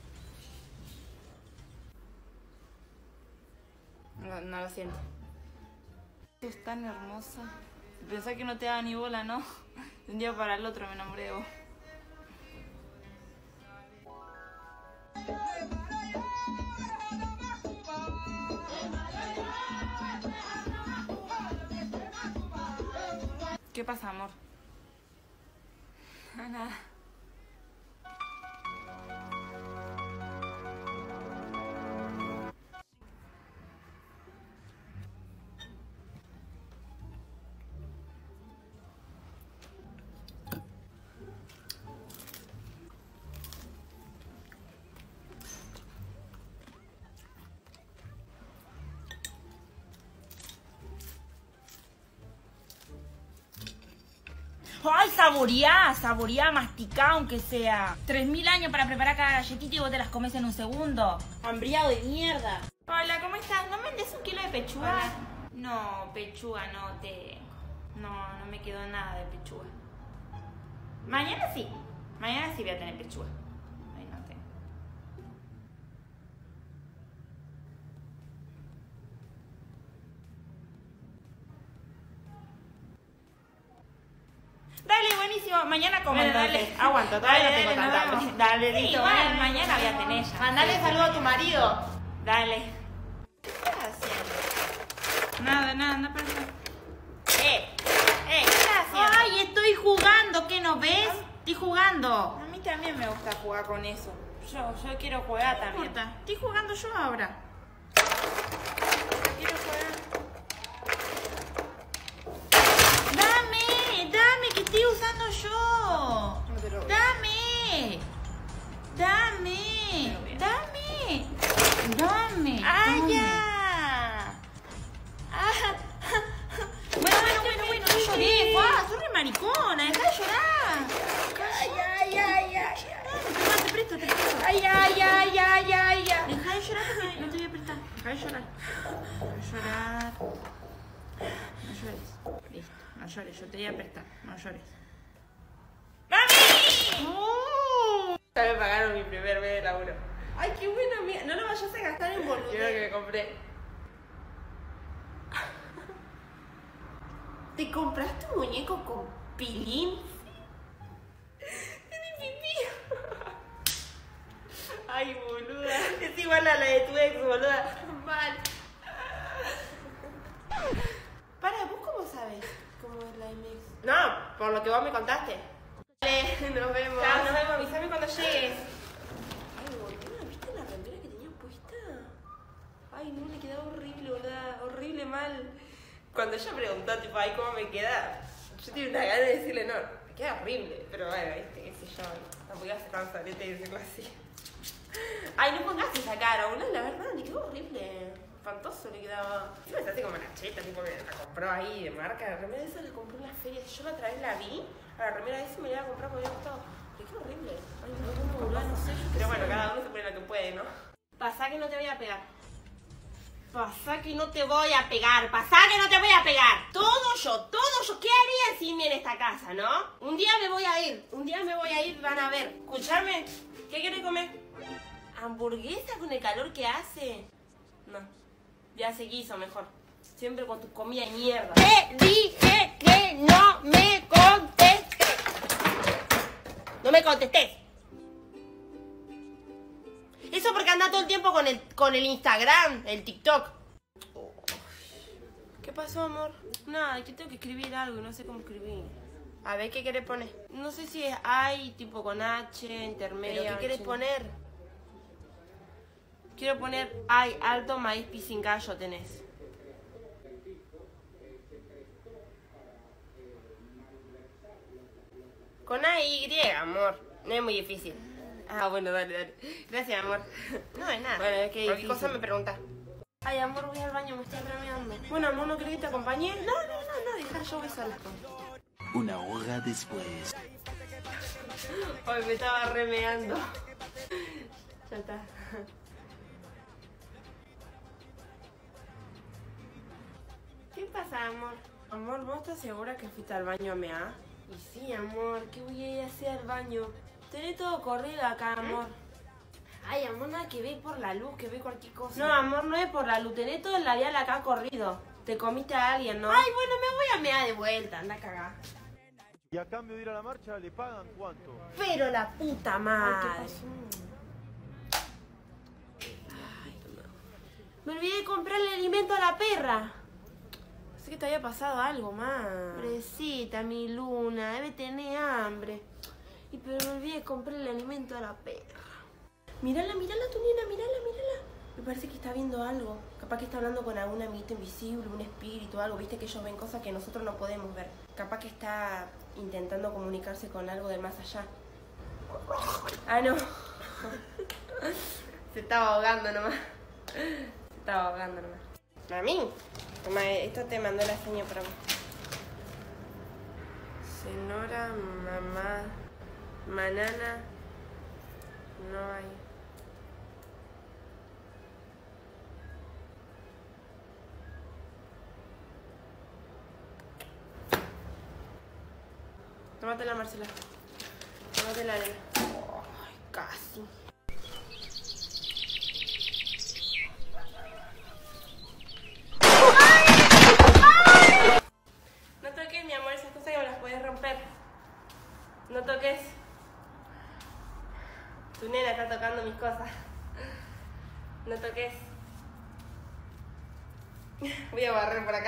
No lo siento. Es tan hermosa. Pensá que no te daba ni bola, ¿no? De un día para el otro me enamoré de vos. ¿Qué pasa, amor? Nada. ¡Ay, saboreá, masticá aunque sea! 3000 años para preparar cada galletita y vos te las comes en un segundo. Hambriado de mierda. Hola, ¿cómo estás? ¿No me vendes un kilo de pechuga? Hola. No, pechuga no tengo. No me quedó nada de pechuga. Mañana sí voy a tener pechuga. Ahí no tengo. Dale, buenísimo. Mañana como Bueno, entonces. dale. Aguanta, todavía no tengo nos tanta vemos. hambre. Dale, Sí, listo, igual, bueno. mañana voy a tener ya. Mandale saludo a tu marido. Dale. ¿Qué estás haciendo? Nada, no pasa. ¿Qué estás haciendo? Ay, estoy jugando, ¿qué no ves? Estoy jugando. A mí también me gusta jugar con eso. Yo quiero jugar No también. importa, estoy jugando yo ahora. Quiero jugar. Dame, que estoy usando yo. No te lo veo. Dame. ¡Ah, Dame. ya! ¡Ah! Bueno, no lloré. ¡Guau! Sos re maricona, dejá de llorar. ¡Ay! Toma, te presto. ¡Ay! Deja de llorar, no te voy a prestar. Deja de llorar. No llores. Listo, no llores, yo te voy a prestar. No llores. Ya me pagaron mi primer mes de laburo. ¡Ay, qué bueno! Mira, no lo vayas a gastar en boludez. Quiero que me compré. ¿Te compraste un muñeco con pilín? Tiene pipí. Ay, boluda. Es igual a la de tu ex, boluda. Mal. Para, ¿vos cómo sabes cómo es la de mi ex? No, por lo que vos me contaste. Dale, nos vemos. Chao, nos vemos, avísame cuando llegues. Ay, boluda, ¿viste la remera que tenía puesta? Ay, no, le quedaba horrible, boluda. Horrible, mal. Cuando ella preguntó, tipo, ay, ¿cómo me queda? Yo tenía una gana de decirle, no, me queda horrible. Pero bueno, viste, qué sé yo. Tampoco iba a ser tan salete y decirlo así. Ay, no pongas esa cara, boludo, la verdad, le quedó horrible. Espantoso le quedaba. Sí, me hace como la cheta, tipo, me la compró ahí de marca. La remera esa la compró en la feria. Yo la otra vez la vi, a la remera esa me la iba a comprar porque me había gustado. Le quedó horrible. Ay, no, boludo, no sé. Pero bueno, cada uno se pone lo que puede, ¿no? Pasá que no te voy a pegar. Pasá que no te voy a pegar, pasá que no te voy a pegar. Todo yo. ¿Qué haría sin mí en esta casa, no? Un día me voy a ir, van a ver. Escuchame, ¿qué querés comer? ¿Hamburguesa con el calor que hace? No, ya se quiso mejor. Siempre con tu comida de mierda. Te dije que no me contestes. No me contestes. Eso porque anda todo el tiempo con el Instagram, el TikTok. ¿Qué pasó, amor? Nada, que tengo que escribir algo y no sé cómo escribir. A ver, ¿qué querés poner? No sé si es ay, tipo con H, intermedio. ¿Pero qué querés poner? Quiero poner ay, alto, maíz, pisingallo tenés. Con A-Y, amor. No es muy difícil. Ah, bueno, dale. Gracias, amor. No es nada. Bueno, es que Cualquier cosa me pregunta. Ay, amor, voy al baño, me estoy remeando. Bueno, amor, ¿no querés que te acompañe? No, deja, yo voy sola. Una hora después. Ay, me estaba remeando. Ya está. ¿Qué pasa, amor? Amor, ¿vos estás segura que fuiste al baño a mear? Y sí, amor, ¿qué voy a ir a hacer al baño? Tenés todo corrido acá, amor. Ay, amor, nada que ve por la luz, que ve cualquier cosa. No, amor, no es por la luz, tenés todo el labial acá corrido. Te comiste a alguien, ¿no? Ay, bueno, me voy a mear de vuelta, anda a cagar. Y a cambio de ir a la marcha, ¿le pagan cuánto? Pero la puta madre. Ay, ¿qué pasó? Me olvidé de comprarle alimento a la perra. Así que te había pasado algo más. Pobrecita, mi Luna, debe tener hambre. Y pero me olvidé de comprarle alimento a la perra. Mírala, tu nena, mírala. Me parece que está viendo algo. Capaz que está hablando con algún amiguito invisible, un espíritu, algo. Viste que ellos ven cosas que nosotros no podemos ver. Capaz que está intentando comunicarse con algo del más allá. Ah, no. Se estaba ahogando nomás. Mami, toma, esto te mandó la seña para mí. Senora, mamá, manana, no hay. Tómatela, Marcela. Tómatela, nena. Ay, casi. No toques, mi amor, esas cosas que me las puedes romper. No toques. Tu nena está tocando mis cosas. No toques. Voy a barrer por acá.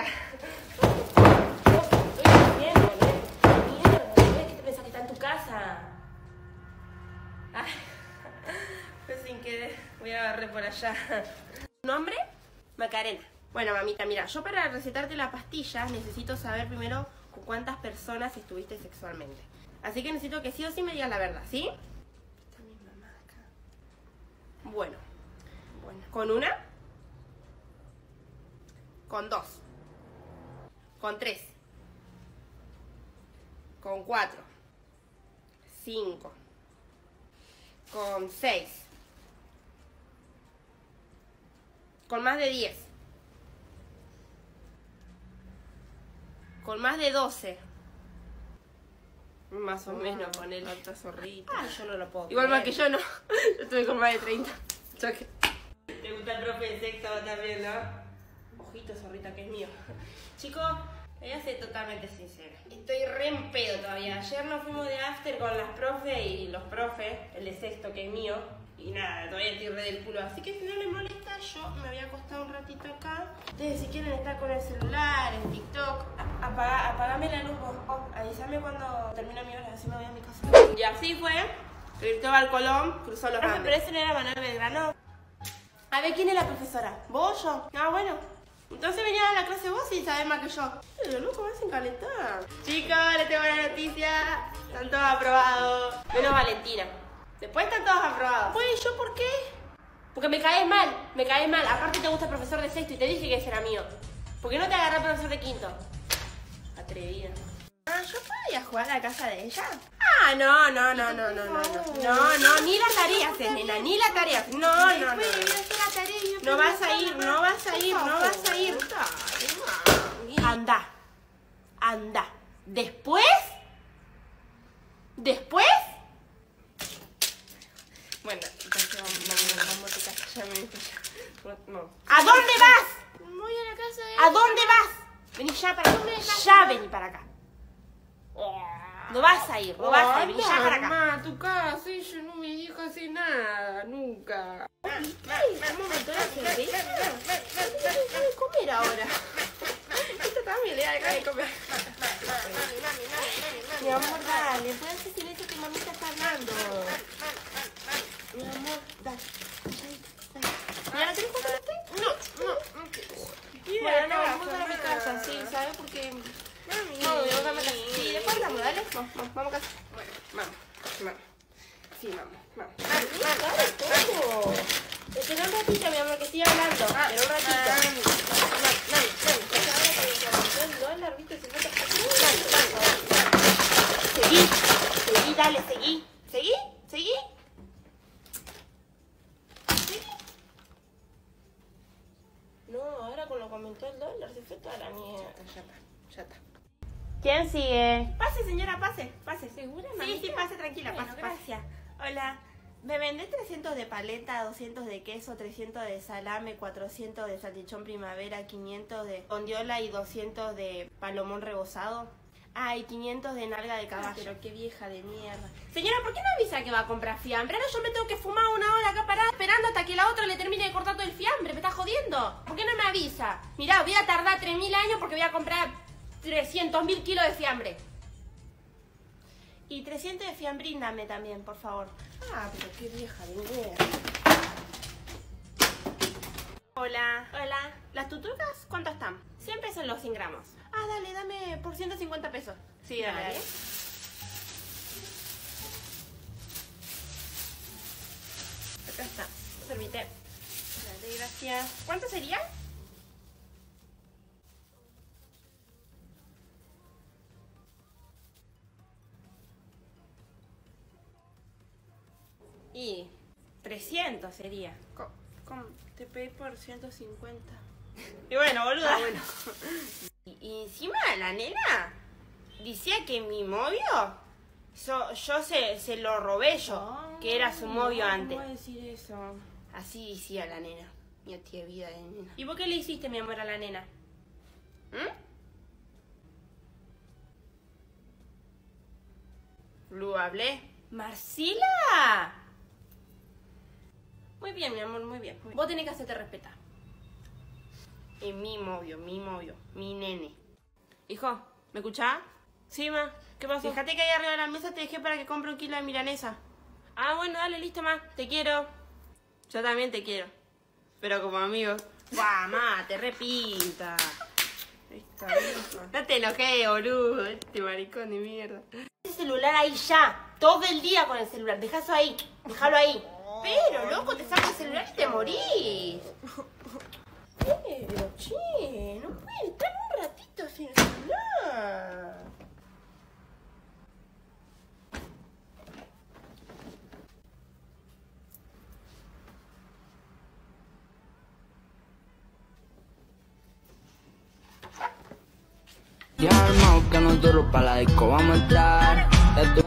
Estoy haciendo, mierda. ¿Qué te pensás que está en tu casa? Ay, fue sin querer. Voy a barrer por allá. ¿Tu nombre? Macarena. Bueno, mamita, mira, yo para recetarte la pastilla necesito saber primero con cuántas personas estuviste sexualmente. Así que necesito que sí o sí me digas la verdad, ¿sí? Está mi mamá acá. Bueno. ¿Con una? Con 2. Con 3. Con 4. 5. Con 6. Con más de 10. Con más de 12. Más o menos con el otro zorrito. Ah, yo no lo puedo. Igual más que yo no. Yo estuve con más de 30. Choque. ¿Te gusta el profe de sexto también, no? Ojito, zorrita, que es mío. Chicos, voy a ser totalmente sincera. Estoy re en pedo todavía. Ayer nos fuimos de after con las profes y los profes, el de sexto que es mío. Y nada, todavía estoy re del culo. Así que si no les molesta, yo me voy a acostar un ratito acá. Ustedes si quieren estar con el celular, en TikTok, apagame la luz vos. Avísame cuando termine mi hora, así me voy a mi casa. Y así fue. Cristóbal Colón cruzó los Andes. Pero ese no era Manuel Belgrano. A ver, ¿quién es la profesora? ¿Vos o yo? Ah, bueno. Entonces venía a la clase vos y sabés más que yo. Pero loco, me hacen calentar. Chicos, les tengo una noticia. Están todos aprobados. Menos Valentina. Después están todos aprobados. Pues, ¿yo por qué? Porque me caes mal. Aparte te gusta el profesor de sexto y te dije que ese era mío. ¿Por qué no te agarré al profesor de quinto? Atrevida. Ah, ¿yo podía jugar a la casa de ella? Ah, no, ni la tarea haces, nena, ni la tarea. No. No vas a ir. Anda. Después. Bueno, entonces vamos a tu casa, ya me... No. ¿A dónde vas? Voy a la casa de... ¿A dónde vas? Vení ya para acá. Ya vení para acá. No vas a ir, vení ya para acá. Mamá, tu casa, ella no me dijo hacer nada, nunca. Un momento, ¿qué comer ahora? Esto también le da ganas de comer. Mi amor, dale, puedes hacer silencio que mamita está hablando. Mi amor, dale. ¿Ya la tenés con usted? No quiero. Bueno, vamos a mi casa, sí, ¿sabes? Porque... Mami. Sí, después hablamos, dale. Vamos a casa. ¿Cómo? Espera un ratito, mi amor, que estoy hablando. Espera un ratito. Seguí, dale, seguí. ¿Seguí? No, ahora con lo que aumentó el dólar se fue toda la mierda. Ya está. ¿Quién sigue? Pase, señora, pase. ¿Segura, Sí, mamita? pase, tranquila, Bueno, pase. gracias. Hola, ¿me vendés 300 de paleta, 200 de queso, 300 de salame, 400 de salchichón primavera, 500 de ondiola y 200 de palomón rebozado? Ah, y 500 de nalga de caballo. Pero qué vieja de mierda. Señora, ¿por qué no avisa que va a comprar fiambre? Ahora yo me tengo que fumar una hora acá parada esperando hasta que la otra le termine de cortar todo el fiambre. ¿Me está jodiendo? ¿Por qué no me avisa? Mirá, voy a tardar 3000 años porque voy a comprar 300.000 kilos de fiambre. Y 300 de fiambrín dame también, por favor. Ah, pero qué vieja de mierda. Hola. ¿Las tutucas cuánto están? 100 pesos los 100 gramos. Ah, dame por 150 pesos. Sí, dale. Acá está. Servite. Dale, gracias. ¿Cuánto sería? Y 300 sería. ¿Cómo? Te pedí por 150. Y bueno, boluda. Bueno. Y encima la nena decía que mi novio, yo se lo robé yo, que era su novio antes. ¿Cómo decir eso? Así decía la nena. Mi tía vida de nena. ¿Y vos qué le hiciste, mi amor, a la nena? Lu, hablé. ¡Marcila! Muy bien, mi amor, muy bien. Vos tenés que hacerte respetar. Es mi novio, mi nene. Hijo, ¿me escuchás? Sí, ma. ¿Qué pasó? Fíjate que ahí arriba de la mesa te dejé para que compre 1 kilo de milanesa. Ah, bueno, dale, listo, ma. Te quiero. Yo también te quiero. Pero como amigos. Guau, ma, te repinta. No te enojes, boludo. Este maricón de mierda. Ese celular ahí ya. Todo el día con el celular. Dejalo ahí. Pero, loco, te sacas el celular y te morís. Pero, che, no puede estar un ratito sin celular. Ya armado que nosotros para la disco vamos a entrar.